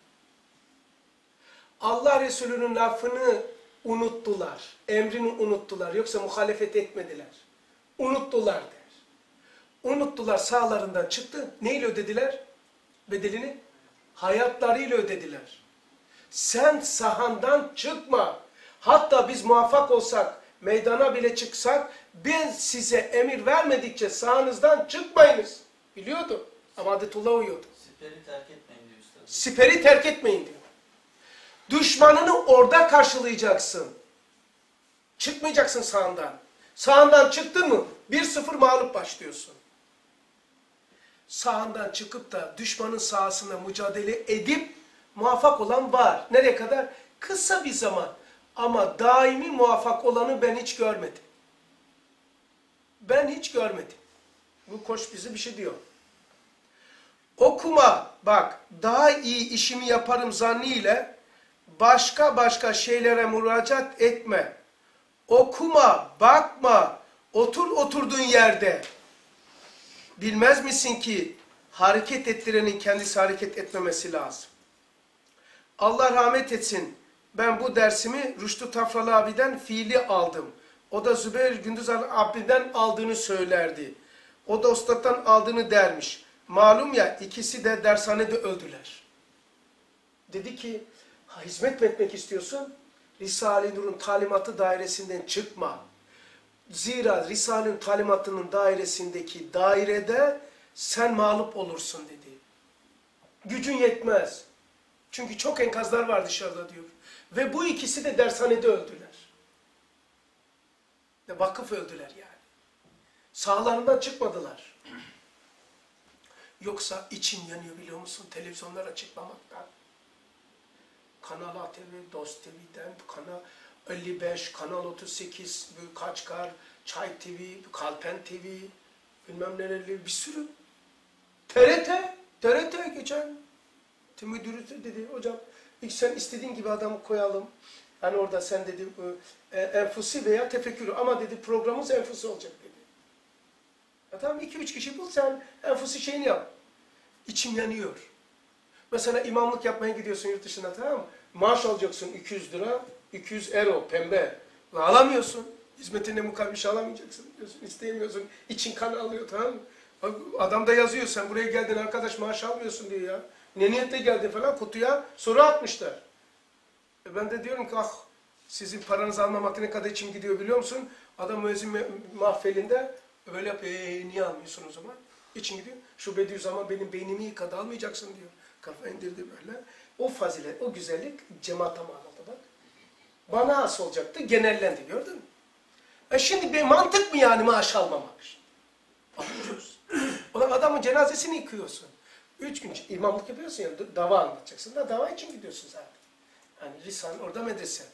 Allah Resulü'nün lafını unuttular. Emrini unuttular. Yoksa muhalefet etmediler. Unuttular der. Unuttular, sahalarından çıktı. Neyle ödediler? Bedelini? Hayatlarıyla ödediler. Sen sahandan çıkma. Hatta biz muvaffak olsak, meydana bile çıksak, ben size emir vermedikçe sahanızdan çıkmayınız. Biliyordu. Ama Adetullah uyuyordu. Siperi terk etmeyin diyor üstad. Siperi terk etmeyin diyor. Düşmanını orada karşılayacaksın. Çıkmayacaksın sahandan. Sahandan çıktın mı bir sıfır mağlup başlıyorsun. Sahandan çıkıp da düşmanın sahasına mücadele edip muvaffak olan var. Nereye kadar? Kısa bir zaman. Ama daimi muvaffak olanı ben hiç görmedim. Ben hiç görmedim. Bu koç bize bir şey diyor. Okuma, bak, daha iyi işimi yaparım zannıyla başka başka şeylere müracaat etme. Okuma, bakma, otur oturduğun yerde. Bilmez misin ki hareket ettirenin kendisi hareket etmemesi lazım. Allah rahmet etsin. Ben bu dersimi Rüştü Tafralı abiden fiili aldım. O da Zübeyir Gündüz abiden aldığını söylerdi. O da ustadtan aldığını dermiş. Malum ya, ikisi de dershanede öldüler. Dedi ki, ha, hizmet mi etmek istiyorsun? Risale-i Nur'un talimatı dairesinden çıkma. Zira Risale-i Nur talimatının dairesindeki dairede sen mağlup olursun dedi. Gücün yetmez. Çünkü çok enkazlar var dışarıda diyor. Ve bu ikisi de dershanede öldüler. Ve vakıf öldüler yani. Sahalarından çıkmadılar. Yoksa için yanıyor biliyor musun? Televizyonlara çıkmamaktan. Kanal A T V, Dost T V'den, Kanal elli beş, Kanal otuz sekiz, Kaçkar, Çay T V, Kalpen T V, bilmem neleri, bir sürü. T R T, T R T geçen müdürü dedi, hocam ilk sen istediğin gibi adamı koyalım. Yani orada sen dedi e, enfusi veya tefekkürü ama dedi programımız enfusi olacak dedi. Ya tamam, iki üç kişi bul, sen enfusi şeyini yap. İçim yanıyor. Mesela imamlık yapmaya gidiyorsun yurt dışına, tamam mı? Maaş alacaksın iki yüz lira, iki yüz euro pembe. Ve alamıyorsun. Hizmetine mukabil bir şey alamayacaksın diyorsun. İsteyemiyorsun. İçin kan alıyor, tamam mı? Adam da yazıyor, sen buraya geldin arkadaş maaş almıyorsun diyor ya. Ne niyetle geldi falan, kutuya soru atmışlar. E ben de diyorum ki ah, sizin paranızı almamak ne kadar içim gidiyor biliyor musun? Adam müezzin mahfelinde böyle yapıyor. Eee niye almıyorsun o zaman? İçin gidiyor. Şu Bediüzzaman benim beynimi yıkadı, almayacaksın diyor. Kafa indirdi böyle. O fazilet, o güzellik cemaate mal oldu bak. Bana has olacaktı, genellendi, gördün mü? E şimdi bir mantık mı yani maaş almamak? Alıyoruz. Ulan adamın cenazesini yıkıyorsun. Üç gün imamlık yapıyorsun ya, dava anlatacaksın da dava için gidiyorsun zaten. Hani lisan orada medrese.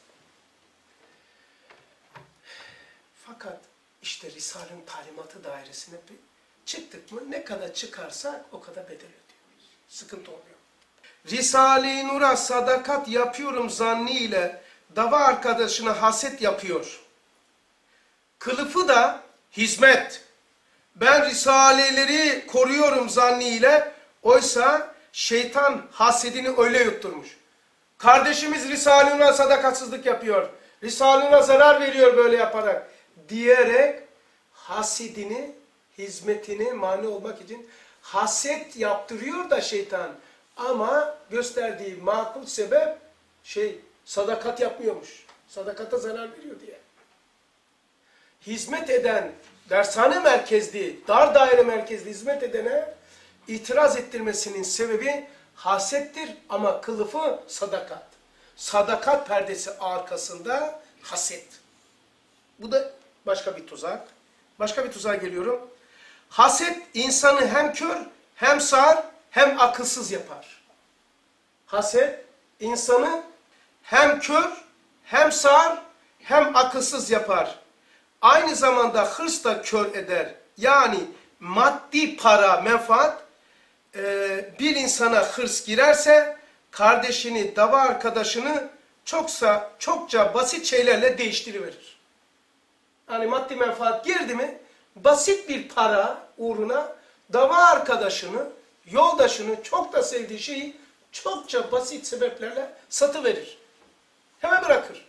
Fakat işte Risale'nin talimatı dairesine çıktık mı ne kadar çıkarsak o kadar bedel ödüyoruz. Sıkıntı oluyor. Risale-i Nur'a sadakat yapıyorum zannıyla dava arkadaşına haset yapıyor. Kılıfı da hizmet. Ben Risaleleri koruyorum zannıyla, oysa şeytan hasedini öyle yutturmuş. Kardeşimiz Risale-i Nur'a sadakatsizlik yapıyor. Risale-i Nur'a zarar veriyor böyle yaparak diyerek hasedini, hizmetini mani olmak için haset yaptırıyor da şeytan. Ama gösterdiği makul sebep şey sadakat yapmıyormuş. Sadakata zarar veriyor diye. Hizmet eden, dershane merkezli, dar daire merkezli hizmet edene itiraz ettirmesinin sebebi hasettir ama kılıfı sadakat. Sadakat perdesi arkasında haset. Bu da başka bir tuzak. Başka bir tuzağa geliyorum. Haset insanı hem kör, hem sağır, hem akılsız yapar. Haset insanı hem kör, hem sağır, hem akılsız yapar. Aynı zamanda hırs da kör eder. Yani maddi para, menfaat e, bir insana hırs girerse kardeşini, dava arkadaşını çoksa çokça basit şeylerle değiştiriverir. Yani maddi menfaat girdi mi basit bir para uğruna dava arkadaşını, yoldaşını, çok da sevdiği şeyi çokça basit sebeplerle satıverir. Hemen bırakır.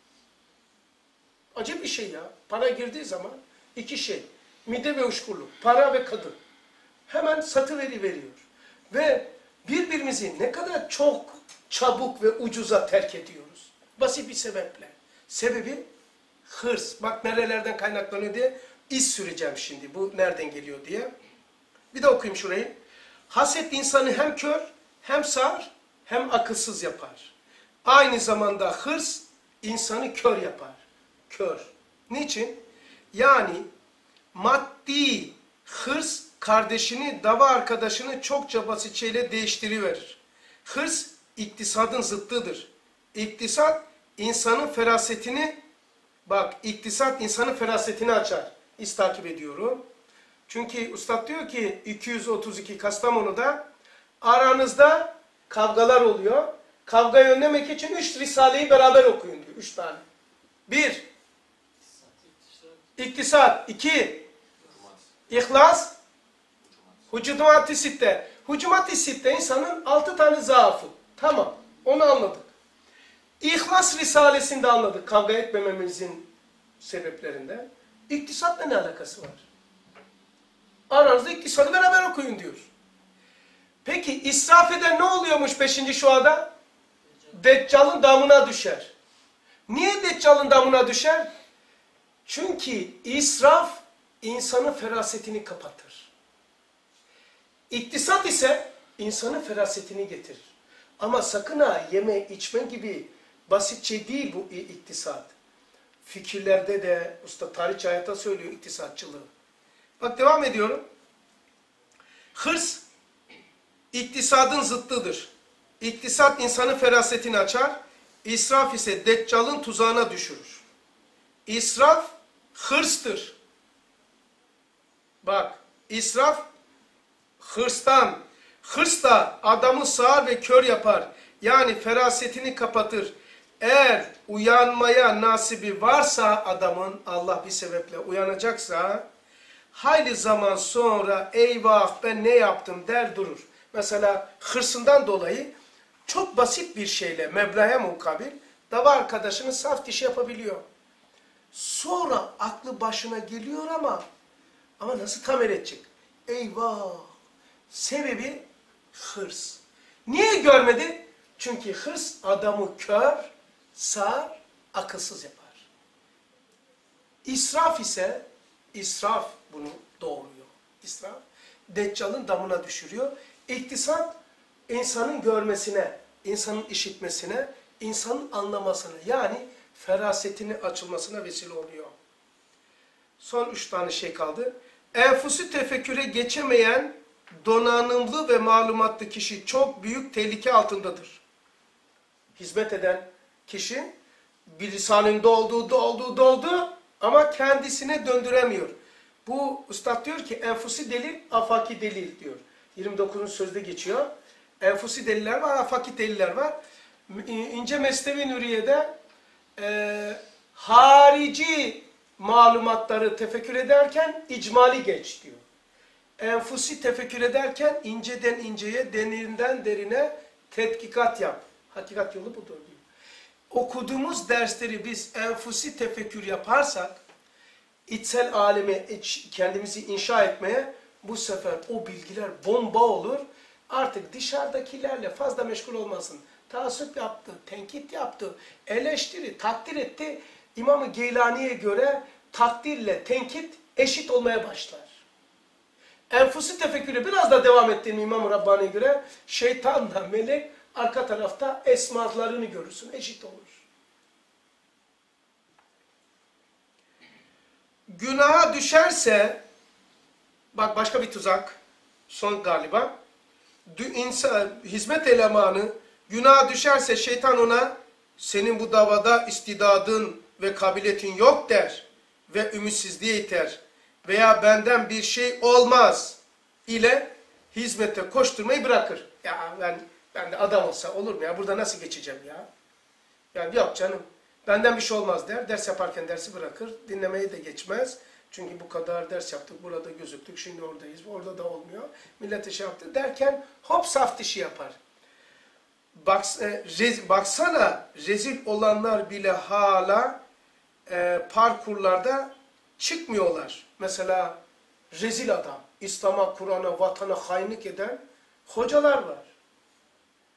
Acı bir şey ya. Para girdiği zaman iki şey. Mide ve uşkurluk. Para ve kadın. Hemen satıveri veriyor. Ve birbirimizi ne kadar çok çabuk ve ucuza terk ediyoruz? Basit bir sebeple. Sebebi hırs. Bak nerelerden kaynaklanıyor diye iz süreceğim şimdi. Bu nereden geliyor diye. Bir de okuyayım şurayı. Haset insanı hem kör, hem sağır, hem akılsız yapar. Aynı zamanda hırs insanı kör yapar. Kör. Niçin? Yani maddi hırs kardeşini, dava arkadaşını çokça basitçeyle değiştiriverir. Hırs iktisadın zıttıdır. İktisat insanın ferasetini, bak iktisat insanın ferasetini açar. İz takip ediyorum. Çünkü Üstad diyor ki iki yüz otuz iki Kastamonu'da aranızda kavgalar oluyor. Kavgayı önlemek için üç risaleyi beraber okuyun diyor. Üç tane. Bir, iktisat. İki, İhlas. Hucumat-ı sitte. Hucumat-ı sitte insanın altı tane zaafı. Tamam. Onu anladık. İhlas Risalesinde anladık kavga etmememizin sebeplerinde. İktisatla ne alakası var? Aranızda iktisadı beraber okuyun diyor. Peki israf eden ne oluyormuş beşinci şuada? Deccal'ın damına düşer. Niye Deccal'ın damına düşer? Çünkü israf insanın ferasetini kapatır. İktisat ise insanın ferasetini getirir. Ama sakın ha yeme içme gibi basitçe değil bu iktisat. Fikirlerde de usta tarih hayata söylüyor iktisatçılığı. Bak devam ediyorum. Hırs iktisadın zıttıdır. İktisat insanın ferasetini açar. İsraf ise Deccal'ın tuzağına düşürür. İsraf hırstır. Bak israf hırstan. Hırs da adamı sağır ve kör yapar. Yani ferasetini kapatır. Eğer uyanmaya nasibi varsa adamın, Allah bir sebeple uyanacaksa, hayli zaman sonra eyvah ben ne yaptım der durur. Mesela hırsından dolayı çok basit bir şeyle meblağa mukabil dava arkadaşını saf dişi yapabiliyor. Sonra aklı başına geliyor ama ama nasıl tamir edecek? Eyvah! Sebebi hırs. Niye görmedi? Çünkü hırs adamı kör, sağır, akılsız yapar. İsraf ise, israf bunu doğuruyor. İsraf, Deccal'ın damına düşürüyor. İktisat, insanın görmesine, insanın işitmesine, insanın anlamasına, yani ferasetini açılmasına vesile oluyor. Son üç tane şey kaldı. Enfusu tefekküre geçemeyen, donanımlı ve malumatlı kişi çok büyük tehlike altındadır. Hizmet eden kişi bir lisanın doldu, doldu, doldu ama kendisine döndüremiyor. Bu üstad diyor ki enfusi delil, afaki delil diyor. yirmi dokuzuncu sözde geçiyor. Enfusi deliller var, afaki deliller var. İnce Mesnevi Nuriye'de e, harici malumatları tefekkür ederken icmali geç diyor. Enfusi tefekkür ederken inceden inceye, derinden derine tetkikat yap. Hakikat yolu budur diyor. Okuduğumuz dersleri biz enfusi tefekkür yaparsak, içsel aleme iç, kendimizi inşa etmeye bu sefer o bilgiler bomba olur. Artık dışarıdakilerle fazla meşgul olmasın. Taassup yaptı, tenkit yaptı, eleştiri, takdir etti. İmam-ı Geylani'ye göre takdirle tenkit eşit olmaya başlar. Enfusi tefekkürü biraz da devam ettiğim İmam-ı Rabbani'ye göre şeytanla melek arka tarafta esmalarını görürsün, eşit olur. Günaha düşerse, bak başka bir tuzak, son galiba, insan, hizmet elemanı günaha düşerse şeytan ona senin bu davada istidadın ve kabiliyetin yok der ve ümitsizliğe iter veya benden bir şey olmaz ile hizmete koşturmayı bırakır. Ya ben, ben de adam olsa olur mu ya, burada nasıl geçeceğim ya? Ya yok canım, benden bir şey olmaz der, ders yaparken dersi bırakır, dinlemeyi de geçmez. Çünkü bu kadar ders yaptık, burada gözüktük, şimdi oradayız, orada da olmuyor. Millete şey yaptı derken hop saf dişi yapar. Baks, e, rez, baksana rezil olanlar bile hala e, parkurlarda çıkmıyorlar. Mesela rezil adam, İslam'a, Kur'an'a, vatana hainlik eden hocalar var.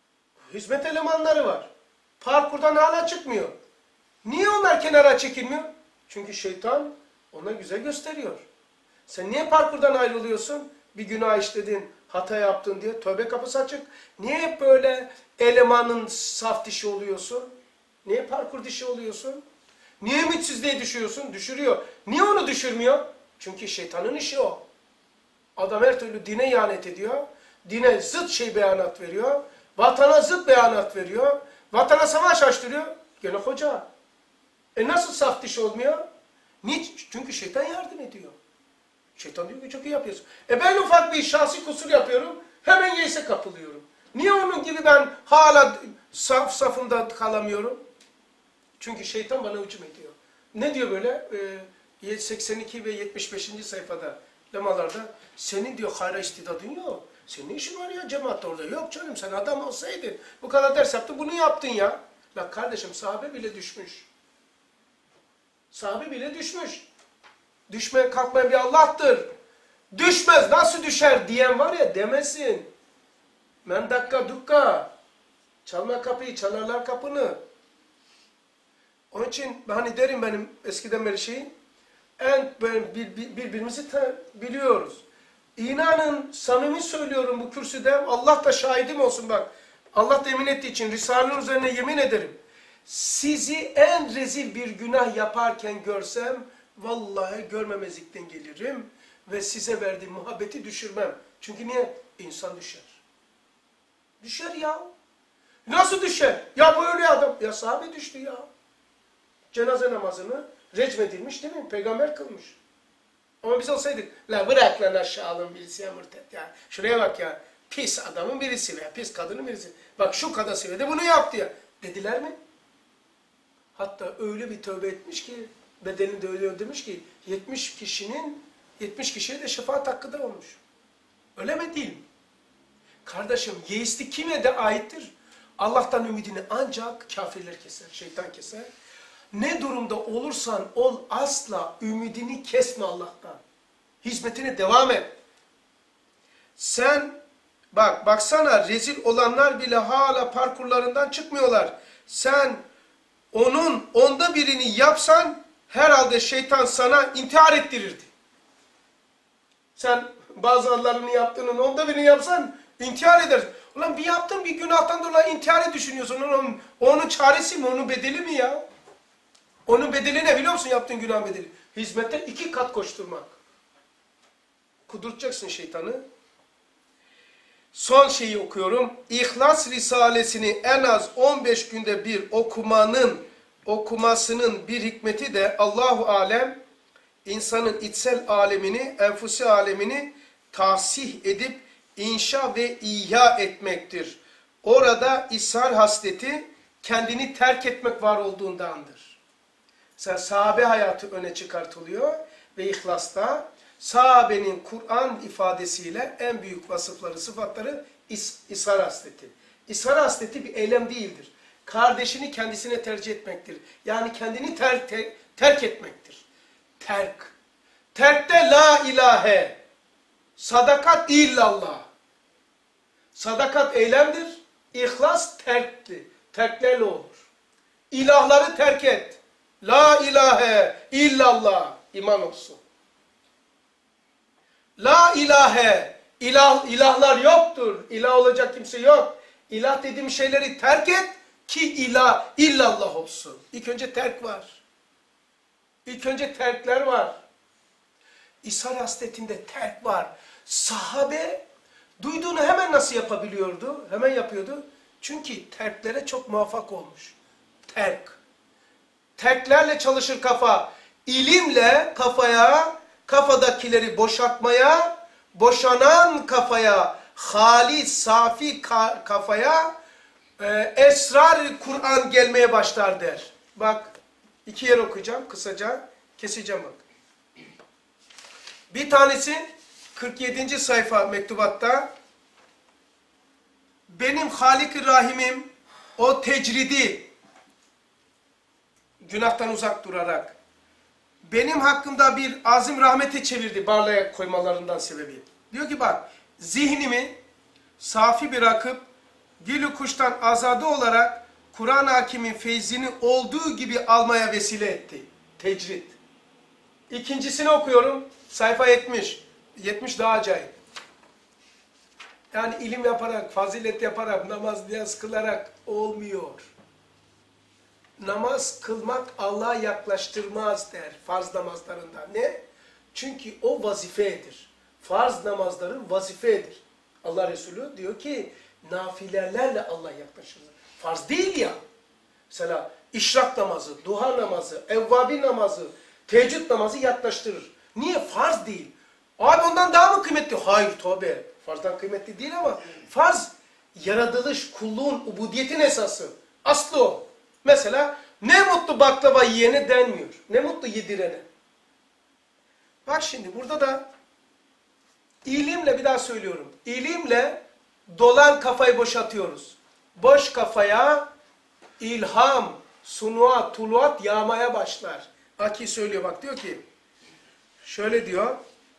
hizmet elemanları var. Parkurdan hala çıkmıyor. Niye onlar kenara çekilmiyor? Çünkü şeytan ona güzel gösteriyor. Sen niye parkurdan ayrılıyorsun? Bir günah işledin, hata yaptın diye tövbe kapısı açık. Niye hep böyle elemanın saf dişi oluyorsun? Niye parkur dişi oluyorsun? Niye ümitsizliğe düşüyorsun? Düşürüyor. Niye onu düşürmüyor? Çünkü şeytanın işi o. Adam her türlü dine ihanet ediyor. Dine zıt şey beyanat veriyor. Vatana zıt beyanat veriyor. Vatana savaş açtırıyor. Gene hoca. E nasıl saf dişi olmuyor? Niçin? Çünkü şeytan yardım ediyor. Şeytan diyor ki çok iyi yapıyorsun. E ben ufak bir şahsi kusur yapıyorum. Hemen yeise kapılıyorum. Niye onun gibi ben hala saf safında kalamıyorum? Çünkü şeytan bana hücum ediyor. Ne diyor böyle? Ee, seksen iki ve yetmiş beşinci sayfada lemalarda senin diyor hayra istidadın yok. Senin ne işin var ya cemaatte orada? Yok canım sen adam olsaydın. Bu kadar ders yaptın bunu yaptın ya. Bak kardeşim sahabe bile düşmüş. Sahabe bile düşmüş. Düşmeye kalkmayan bir Allah'tır. Düşmez nasıl düşer diyen var ya demesin. Men dakika dukka. Çalma kapıyı çalarlar kapını. Onun için hani derim benim eskiden beri şeyin en bir, bir, birbirimizi biliyoruz. İnanın samimi söylüyorum bu kürsüde Allah da şahidim olsun bak. Allah da emin ettiği için Risale'nin üzerine yemin ederim. Sizi en rezil bir günah yaparken görsem vallahi görmemezlikten gelirim ve size verdiğim muhabbeti düşürmem. Çünkü niye? İnsan düşer. Düşer ya. Nasıl düşer? Ya bu öyle adam. Ya sahabe düştü ya. Cenaze namazını recmedilmiş değil mi? Peygamber kılmış. Ama biz olsaydık, la bırak lan aşağılığın birisi ya mürtet ya. Şuraya bak ya, pis adamın birisi veya pis kadının birisi. Bak şu kadar seviyede bunu yaptı ya. Dediler mi? Hatta öyle bir tövbe etmiş ki, bedelini de öyle ödemiş ki, yetmiş kişinin, yetmiş kişiye de şefaat hakkı da olmuş. Öyle mi değil mi? Kardeşim, yeistlik kime de aittir? Allah'tan ümidini ancak kafirler keser, şeytan keser. Ne durumda olursan ol asla ümidini kesme Allah'tan. Hizmetine devam et. Sen bak baksana rezil olanlar bile hala parkurlarından çıkmıyorlar. Sen onun onda birini yapsan herhalde şeytan sana intihar ettirirdi. Sen bazılarını yaptığının onda birini yapsan intihar edersin. Ulan bir yaptın bir günahtan dolayı intiharı düşünüyorsun. Onun, onun çaresi mi? Onun bedeli mi ya? Onun bedeli ne biliyor musun yaptığın günah bedeli? Hizmette iki kat koşturmak. Kudurtacaksın şeytanı. Son şeyi okuyorum. İhlas Risalesini en az on beş günde bir okumanın, okumasının bir hikmeti de Allahu Alem insanın içsel alemini, enfusi alemini tahsih edip inşa ve ihya etmektir. Orada ishar hasleti kendini terk etmek var olduğundandır. Mesela sahabe hayatı öne çıkartılıyor ve İhlas'ta sahabenin Kur'an ifadesiyle en büyük vasıfları, sıfatları is, ishar hasleti. İshar hasleti bir eylem değildir. Kardeşini kendisine tercih etmektir. Yani kendini ter, ter, terk etmektir. Terk. Terkte la ilahe. Sadakat illallah. Sadakat eylemdir. İhlas terkti. Terklerle olur. İlahları terk et. La ilahe illallah. İman olsun. La ilahe. İlah, ilahlar yoktur. İlah olacak kimse yok. İlah dediğim şeyleri terk et ki ilah illallah olsun. İlk önce terk var. İlk önce terkler var. İshar hasletinde terk var. Sahabe duyduğunu hemen nasıl yapabiliyordu? Hemen yapıyordu. Çünkü terklere çok muvaffak olmuş. Terk. Terklerle çalışır kafa. İlimle kafaya, kafadakileri boşaltmaya, boşanan kafaya, halis, safi ka kafaya e, esrar Kur'an gelmeye başlar der. Bak iki yer okuyacağım kısaca, keseceğim bak. Bir tanesi kırk yedinci sayfa mektubatta benim Halik-i Rahim'im o tecridi günahtan uzak durarak benim hakkımda bir azim rahmete çevirdi barlaya koymalarından sebebi. Diyor ki bak zihnimi safi bırakıp gülü kuştan azade olarak Kur'an-ı Hakim'in feyzini olduğu gibi almaya vesile etti. Tecrid. İkincisini okuyorum. Sayfa yetmiş. yetmiş daha acayip. Yani ilim yaparak, fazilet yaparak, namaz niyaz kılarak olmuyor. Namaz kılmak Allah'a yaklaştırmaz der farz namazlarında. Ne? Çünkü o vazifedir. Farz namazları vazifedir. Allah Resulü diyor ki nafilelerle Allah yaklaşır. Farz değil ya. Mesela işrak namazı, duha namazı, evvabi namazı, teheccüd namazı yaklaştırır. Niye? Farz değil. Abi ondan daha mı kıymetli? Hayır tövbe. Farzdan kıymetli değil ama farz yaratılış, kulluğun, ubudiyetin esası. Aslı o. Mesela ne mutlu baklava yiyene denmiyor. Ne mutlu yedirene. Bak şimdi burada da ilimle bir daha söylüyorum. İlimle dolan kafayı boşaltıyoruz. Boş kafaya ilham, sunuat, tuluat yağmaya başlar. Aki söylüyor bak diyor ki şöyle diyor.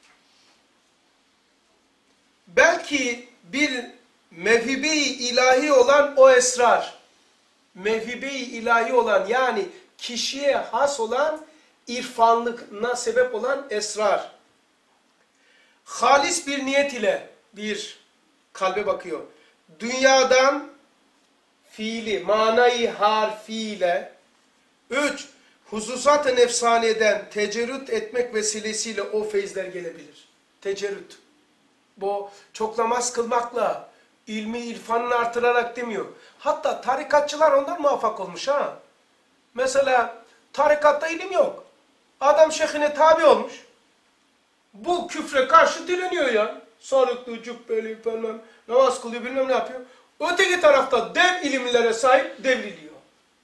Belki bir mevhibe-i ilahi olan o esrar, mevhibe-i ilahi olan yani kişiye has olan irfanlıkına sebep olan esrar, halis bir niyet ile bir kalbe bakıyor. Dünyadan fiili, manayı harfiyle, üç, hususat-ı nefsaniyeden tecerrüt etmek vesilesiyle o feyizler gelebilir. Tecerrüt. Bu çok namaz kılmakla, ilmi irfanını artırarak demiyor. Hatta tarikatçılar ondan muvaffak olmuş ha. Mesela tarikatta ilim yok. Adam şeyhine tabi olmuş. Bu küfre karşı direniyor ya. Sarıklı, cübbeli, bilmem, namaz kılıyor, bilmem ne yapıyor. Öteki tarafta dev ilimlere sahip devriliyor.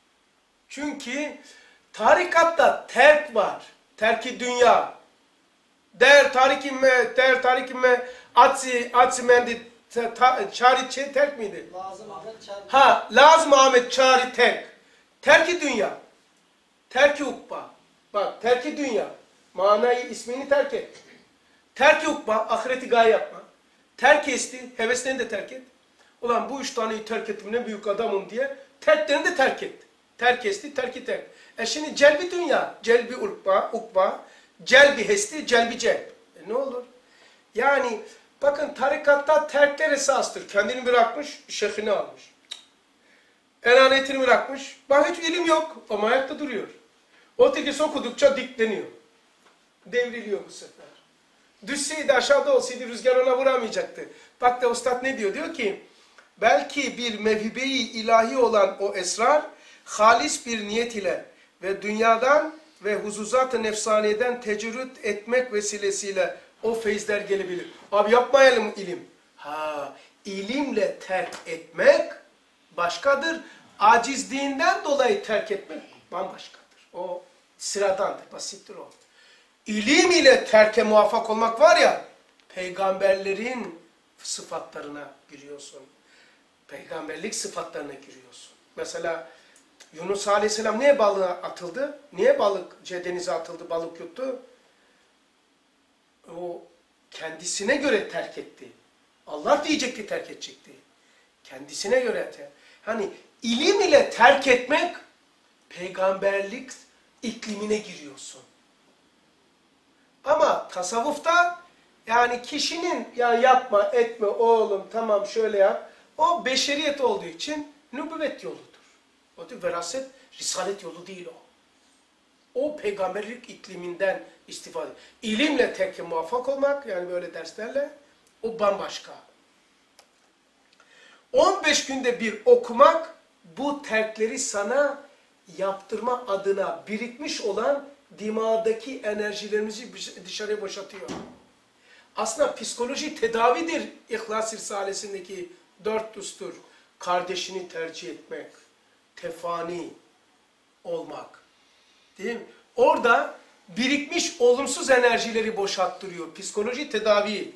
Çünkü tarikatta terk var. Terki dünya. Der tarikimme, der tarikimme, atsi, atsi mendi, çari şey terk miydi? Lazım Ahmet Çağrı. Ha, lazım Ahmet çari terk. Terki dünya. Terki ukba. Bak, terki dünya. Manayı, ismini terk et. Terki ukba, ahireti gaye yapma. Terk esti, heveslerini de terk et. Ulan bu üç taneyi terk ettim, ne büyük adamım diye. Terklerini de terk et. Terk esti, terki terk. E şimdi celbi dünya, celbi ukba, ukba, celbi hesti, celbi celb. E ne olur? Yani bakın tarikatta terkler esastır. Kendini bırakmış, şeyhini almış. Enaniyetini bırakmış. Bak hiç ilim yok ama ayakta duruyor. O tekisi okudukça dikleniyor. Devriliyor bu sefer. Düşseydi aşağıda olsaydı rüzgar ona vuramayacaktı. Bak da ustad ne diyor? Diyor ki belki bir mevhibe-i ilahi olan o esrar halis bir niyet ile ve dünyadan ve huzuzat-ı nefsaniyeden tecerrüt etmek vesilesiyle o feyizler gelebilir. Abi yapmayalım ilim. Ha, ilimle terk etmek başkadır. Acizliğinden dolayı terk etmek bambaşkadır. O sıradandır, basittir o. İlim ile terke muvaffak olmak var ya, peygamberlerin sıfatlarına giriyorsun. Peygamberlik sıfatlarına giriyorsun. Mesela Yunus Aleyhisselam niye balığa atıldı? Niye balık denize atıldı, balık yuttu? O kendisine göre terk etti. Allah diyecekti terk edecekti. Kendisine göre terk. Hani ilim ile terk etmek peygamberlik iklimine giriyorsun. Ama tasavvufta yani kişinin ya yapma etme oğlum tamam şöyle yap. O beşeriyet olduğu için nübüvvet yoludur. O da veraset, risalet yolu değil o. O peygamberlik ikliminden istifade. İlimle terke muvaffak olmak yani böyle derslerle o bambaşka. on beş günde bir okumak bu terkleri sana yaptırma adına birikmiş olan dimağdaki enerjilerimizi dışarıya boşaltıyor. Aslında psikoloji tedavidir İhlas Risalesi'ndeki dört düstur. Kardeşini tercih etmek, tefani olmak. Değil mi? Orada birikmiş olumsuz enerjileri boşalttırıyor. Psikoloji tedavi.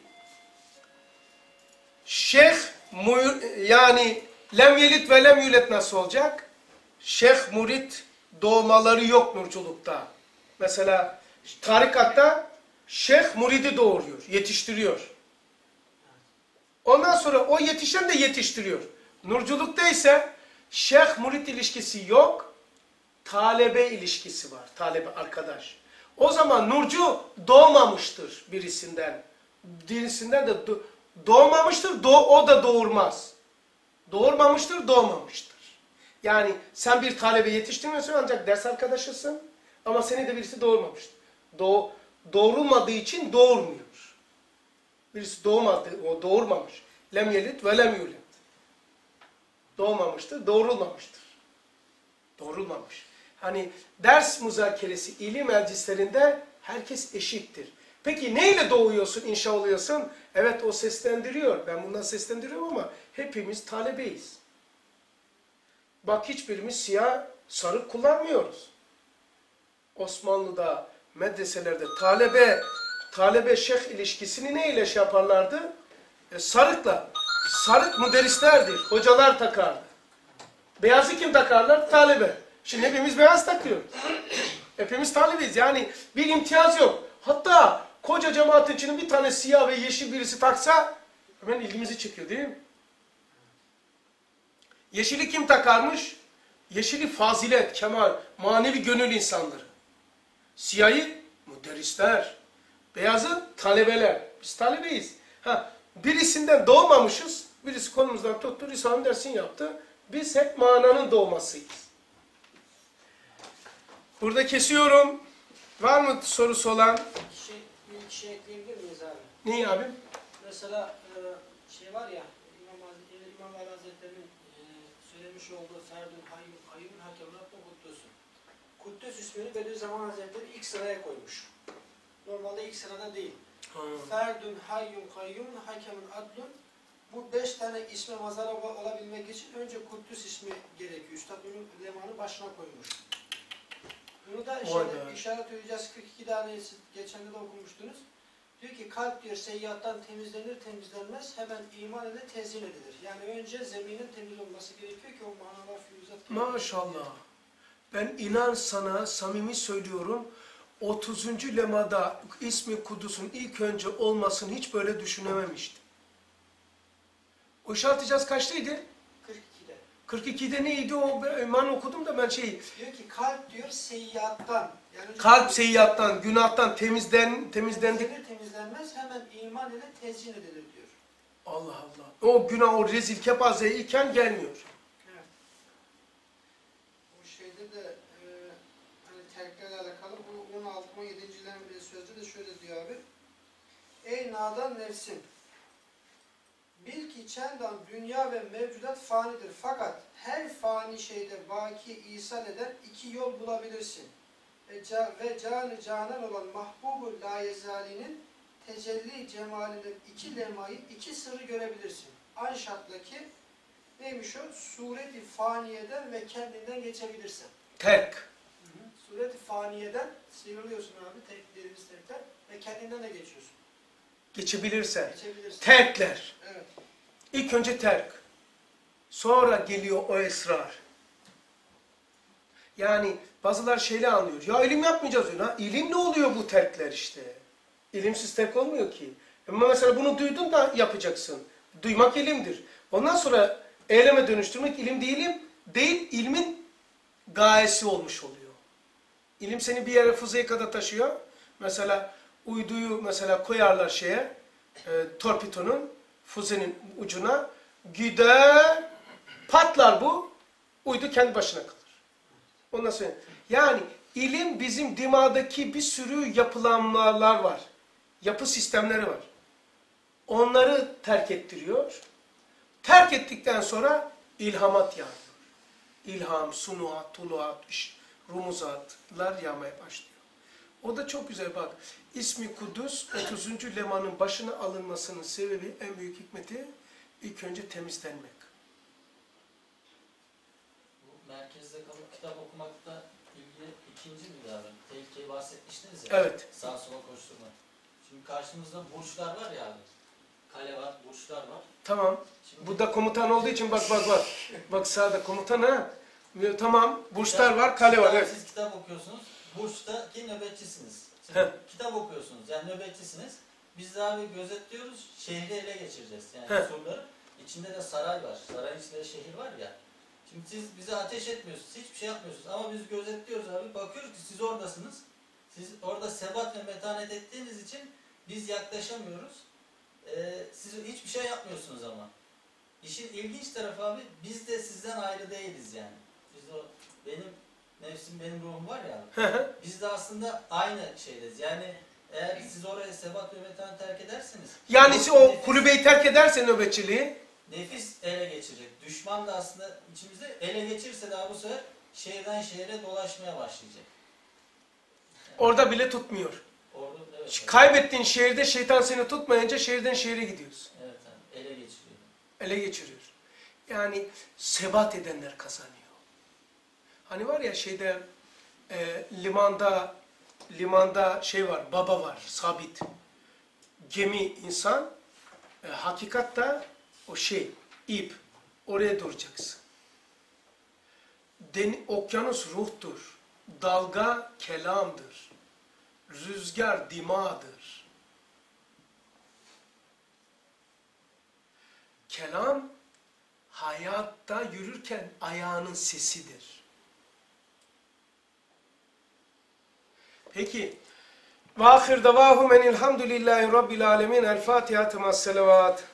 Şeyh yani lem yelit ve lem yület nasıl olacak? Şeyh murit doğmaları yok nurculukta. Mesela tarikatta şeyh muridi doğuruyor, yetiştiriyor. Ondan sonra o yetişen de yetiştiriyor. Nurculukta ise şeyh murit ilişkisi yok, talebe ilişkisi var. Talebe arkadaş. O zaman nurcu doğmamıştır birisinden. Birisinden de doğmamıştır, doğ o da doğurmaz. Doğurmamıştır, doğmamıştır. Yani sen bir talebe yetiştirmiyorsun ancak ders arkadaşısın ama seni de birisi doğurmamıştır. Doğ, doğrulmadığı için doğurmuyor. Birisi doğmadı, o doğurmamış. Lem yelit ve lem yulet. Doğmamıştır, doğrulmamıştır. Doğrulmamış. Hani ders müzakeresi, ilim meclislerinde herkes eşittir. Peki neyle doğuyorsun, inşa oluyorsun? Evet o seslendiriyor. Ben bundan seslendiriyorum ama hepimiz talebeyiz. Bak hiçbirimiz siyah, sarık kullanmıyoruz. Osmanlı'da, medreselerde talebe, talebe şeyh ilişkisini neyle şey yaparlardı? E, sarıkla. Sarık müderrislerdir. Hocalar takardı. Beyazı kim takarlar? Talebe. Şimdi hepimiz beyaz takıyoruz. Hepimiz talebeyiz. Yani bir imtiyaz yok. Hatta koca cemaatin içinde bir tane siyah ve yeşil birisi taksa hemen ilgimizi çekiyor değil mi? Yeşili kim takarmış? Yeşili fazilet, kemal, manevi gönül insanları. Siyahı müderrisler. Beyazı talebeler. Biz talebeyiz. Ha, birisinden doğmamışız. Birisi kolumuzdan tuttu, Risale-i dersini yaptı. Biz hep mananın doğmasıyız. Burada kesiyorum. Var mı sorusu olan? Şey, bir iki şey ekleyebilir miyiz abi? Niye abi? Mesela e, şey var ya, İmam, İmam Ali Hazretleri'nin e, söylemiş olduğu Ferdun Hayyum, Hayyum Hakemun Hakkı Kuddüs'ün. Kuddüs ismini Bediüzzaman Hazretleri ilk sıraya koymuş. Normalde ilk sırada değil. Hmm. Ferdun Hayyum Hayyum Hakemun Adlun. Bu beş tane isme mazhar olabilmek için önce Kuddüs ismi gerekiyor. Üstad bunu lemanın başına koymuş. Bunu da şeyde, İşaret Hüccası kırk iki tane geçen de okumuştunuz. Diyor ki kalp diyor seyyiattan temizlenir temizlenmez hemen iman ile tezyin edilir. Yani önce zeminin temiz olması gerekiyor ki o manalar füyüzat. Maşallah. Ben inan sana samimi söylüyorum. otuzuncu lemada ismi Kudüs'ün ilk önce olmasını hiç böyle düşünememiştim. O İşaret Hüccası kaçtaydı? kırk ikide. kırk ikide neydi o? Ben okudum da ben şey... Diyor ki kalp diyor seyyiattan. Yani kalp seyyiattan, günahtan temizlen, temizlendik. Temizlenir temizlenmez hemen iman ile tezyin edilir diyor. Allah Allah. O günah, o rezil kepaze iken gelmiyor. Evet. O şeyde de e, hani terklerle alakalı bu on altı on yedinci sözde de şöyle diyor abi. Ey nadan nefsim! Bil ki çendan dünya ve mevcudat fanidir. Fakat her fani şeyde vaki ihsan eden iki yol bulabilirsin. Ve, ca ve canı canan olan mahbubu layezalinin tecelli cemalinde iki lemayı, iki sırrı görebilirsin. Aynı şartla ki neymiş o? Sureti faniyeden ve kendinden geçebilirsin. Terk. Sureti faniyeden sıyrılıyorsun abi, tek derimiz tekrar ve kendinden de geçiyorsun. Geçebilirsen. Geçebilirsin. Terkler. Evet. İlk önce terk. Sonra geliyor o esrar. Yani bazılar şeyle anlıyor. Ya ilim yapmayacağız diyor. Ha, ilim ne oluyor bu terkler işte? İlimsiz terk olmuyor ki. Ama mesela bunu duydun da yapacaksın. Duymak ilimdir. Ondan sonra eyleme dönüştürmek ilim değilim. Değil, ilmin gayesi olmuş oluyor. İlim seni bir yere fuzeye kadar taşıyor. Mesela uyduyu mesela koyarlar şeye, e, torpidonun, füzenin ucuna. Gider, patlar bu, uydu kendi başına kalır. Ondan sonra, yani ilim bizim dimağdaki bir sürü yapılanmalar var. Yapı sistemleri var. Onları terk ettiriyor. Terk ettikten sonra ilhamat yağıyor. İlham, sunuat, tuluat, rumuzatlar yağmaya başlıyor. O da çok güzel bak. İsmi Kudüs otuzuncu lemanın başına alınmasının sebebi, en büyük hikmeti ilk önce temizlenmek. Bu merkezde kalıp kitap okumakta ilgili ikinci bir abi. Tehlikeyi bahsetmiştiniz ya. Evet. Sağa sola koşturma. Şimdi karşımızda burçlar var ya abi. Kale var, burçlar var. Tamam. Şimdi, Bu da komutan olduğu için bak bak bak. Bak sağda komutan ha. Tamam. Burçlar var, kale var. Evet. Siz kitap okuyorsunuz. Burç'taki nöbetçisiniz. Siz Heh. kitap okuyorsunuz. Yani nöbetçisiniz. Biz de abi gözetliyoruz. Şehri ele geçireceğiz. Yani Heh. surları. İçinde de saray var. Sarayın içinde şehir var ya. Şimdi siz bize ateş etmiyorsunuz, hiçbir şey yapmıyorsunuz ama biz gözetliyoruz abi. Bakıyoruz ki siz oradasınız. Siz orada sebat ve metanet ettiğiniz için biz yaklaşamıyoruz. Ee, siz hiçbir şey yapmıyorsunuz ama. İşin ilginç tarafı abi, biz de sizden ayrı değiliz yani. Biz o, benim nefsim, benim ruhum var ya, biz de aslında aynı şeydeyiz. Yani eğer siz oraya sebat ve metanet terk ederseniz... Yani nefis, o kulübeyi terk ederse nöbetçiliği... Nefis ele geçirecek. Düşman da aslında içimizde ele geçirse daha bu sefer şehirden şehre dolaşmaya başlayacak. Orada bile tutmuyor. Orada, evet, evet. Kaybettiğin şehirde şeytan seni tutmayınca şehirden şehre gidiyorsun. Evet abi, ele geçiriyor. Ele geçiriyor. Yani sebat edenler kazanıyor. Hani var ya şeyde e, limanda limanda şey var, baba var, sabit. Gemi insan, e, hakikat da o şey, ip. Oraya duracaksın. Den, okyanus ruhtur. Dalga kelamdır. Rüzgar dimadır. Kelam hayatta yürürken ayağının sesidir. Peki. Ve ahir davahum enilhamdülillahi rabbil alemin. El Fatiha temas selavat.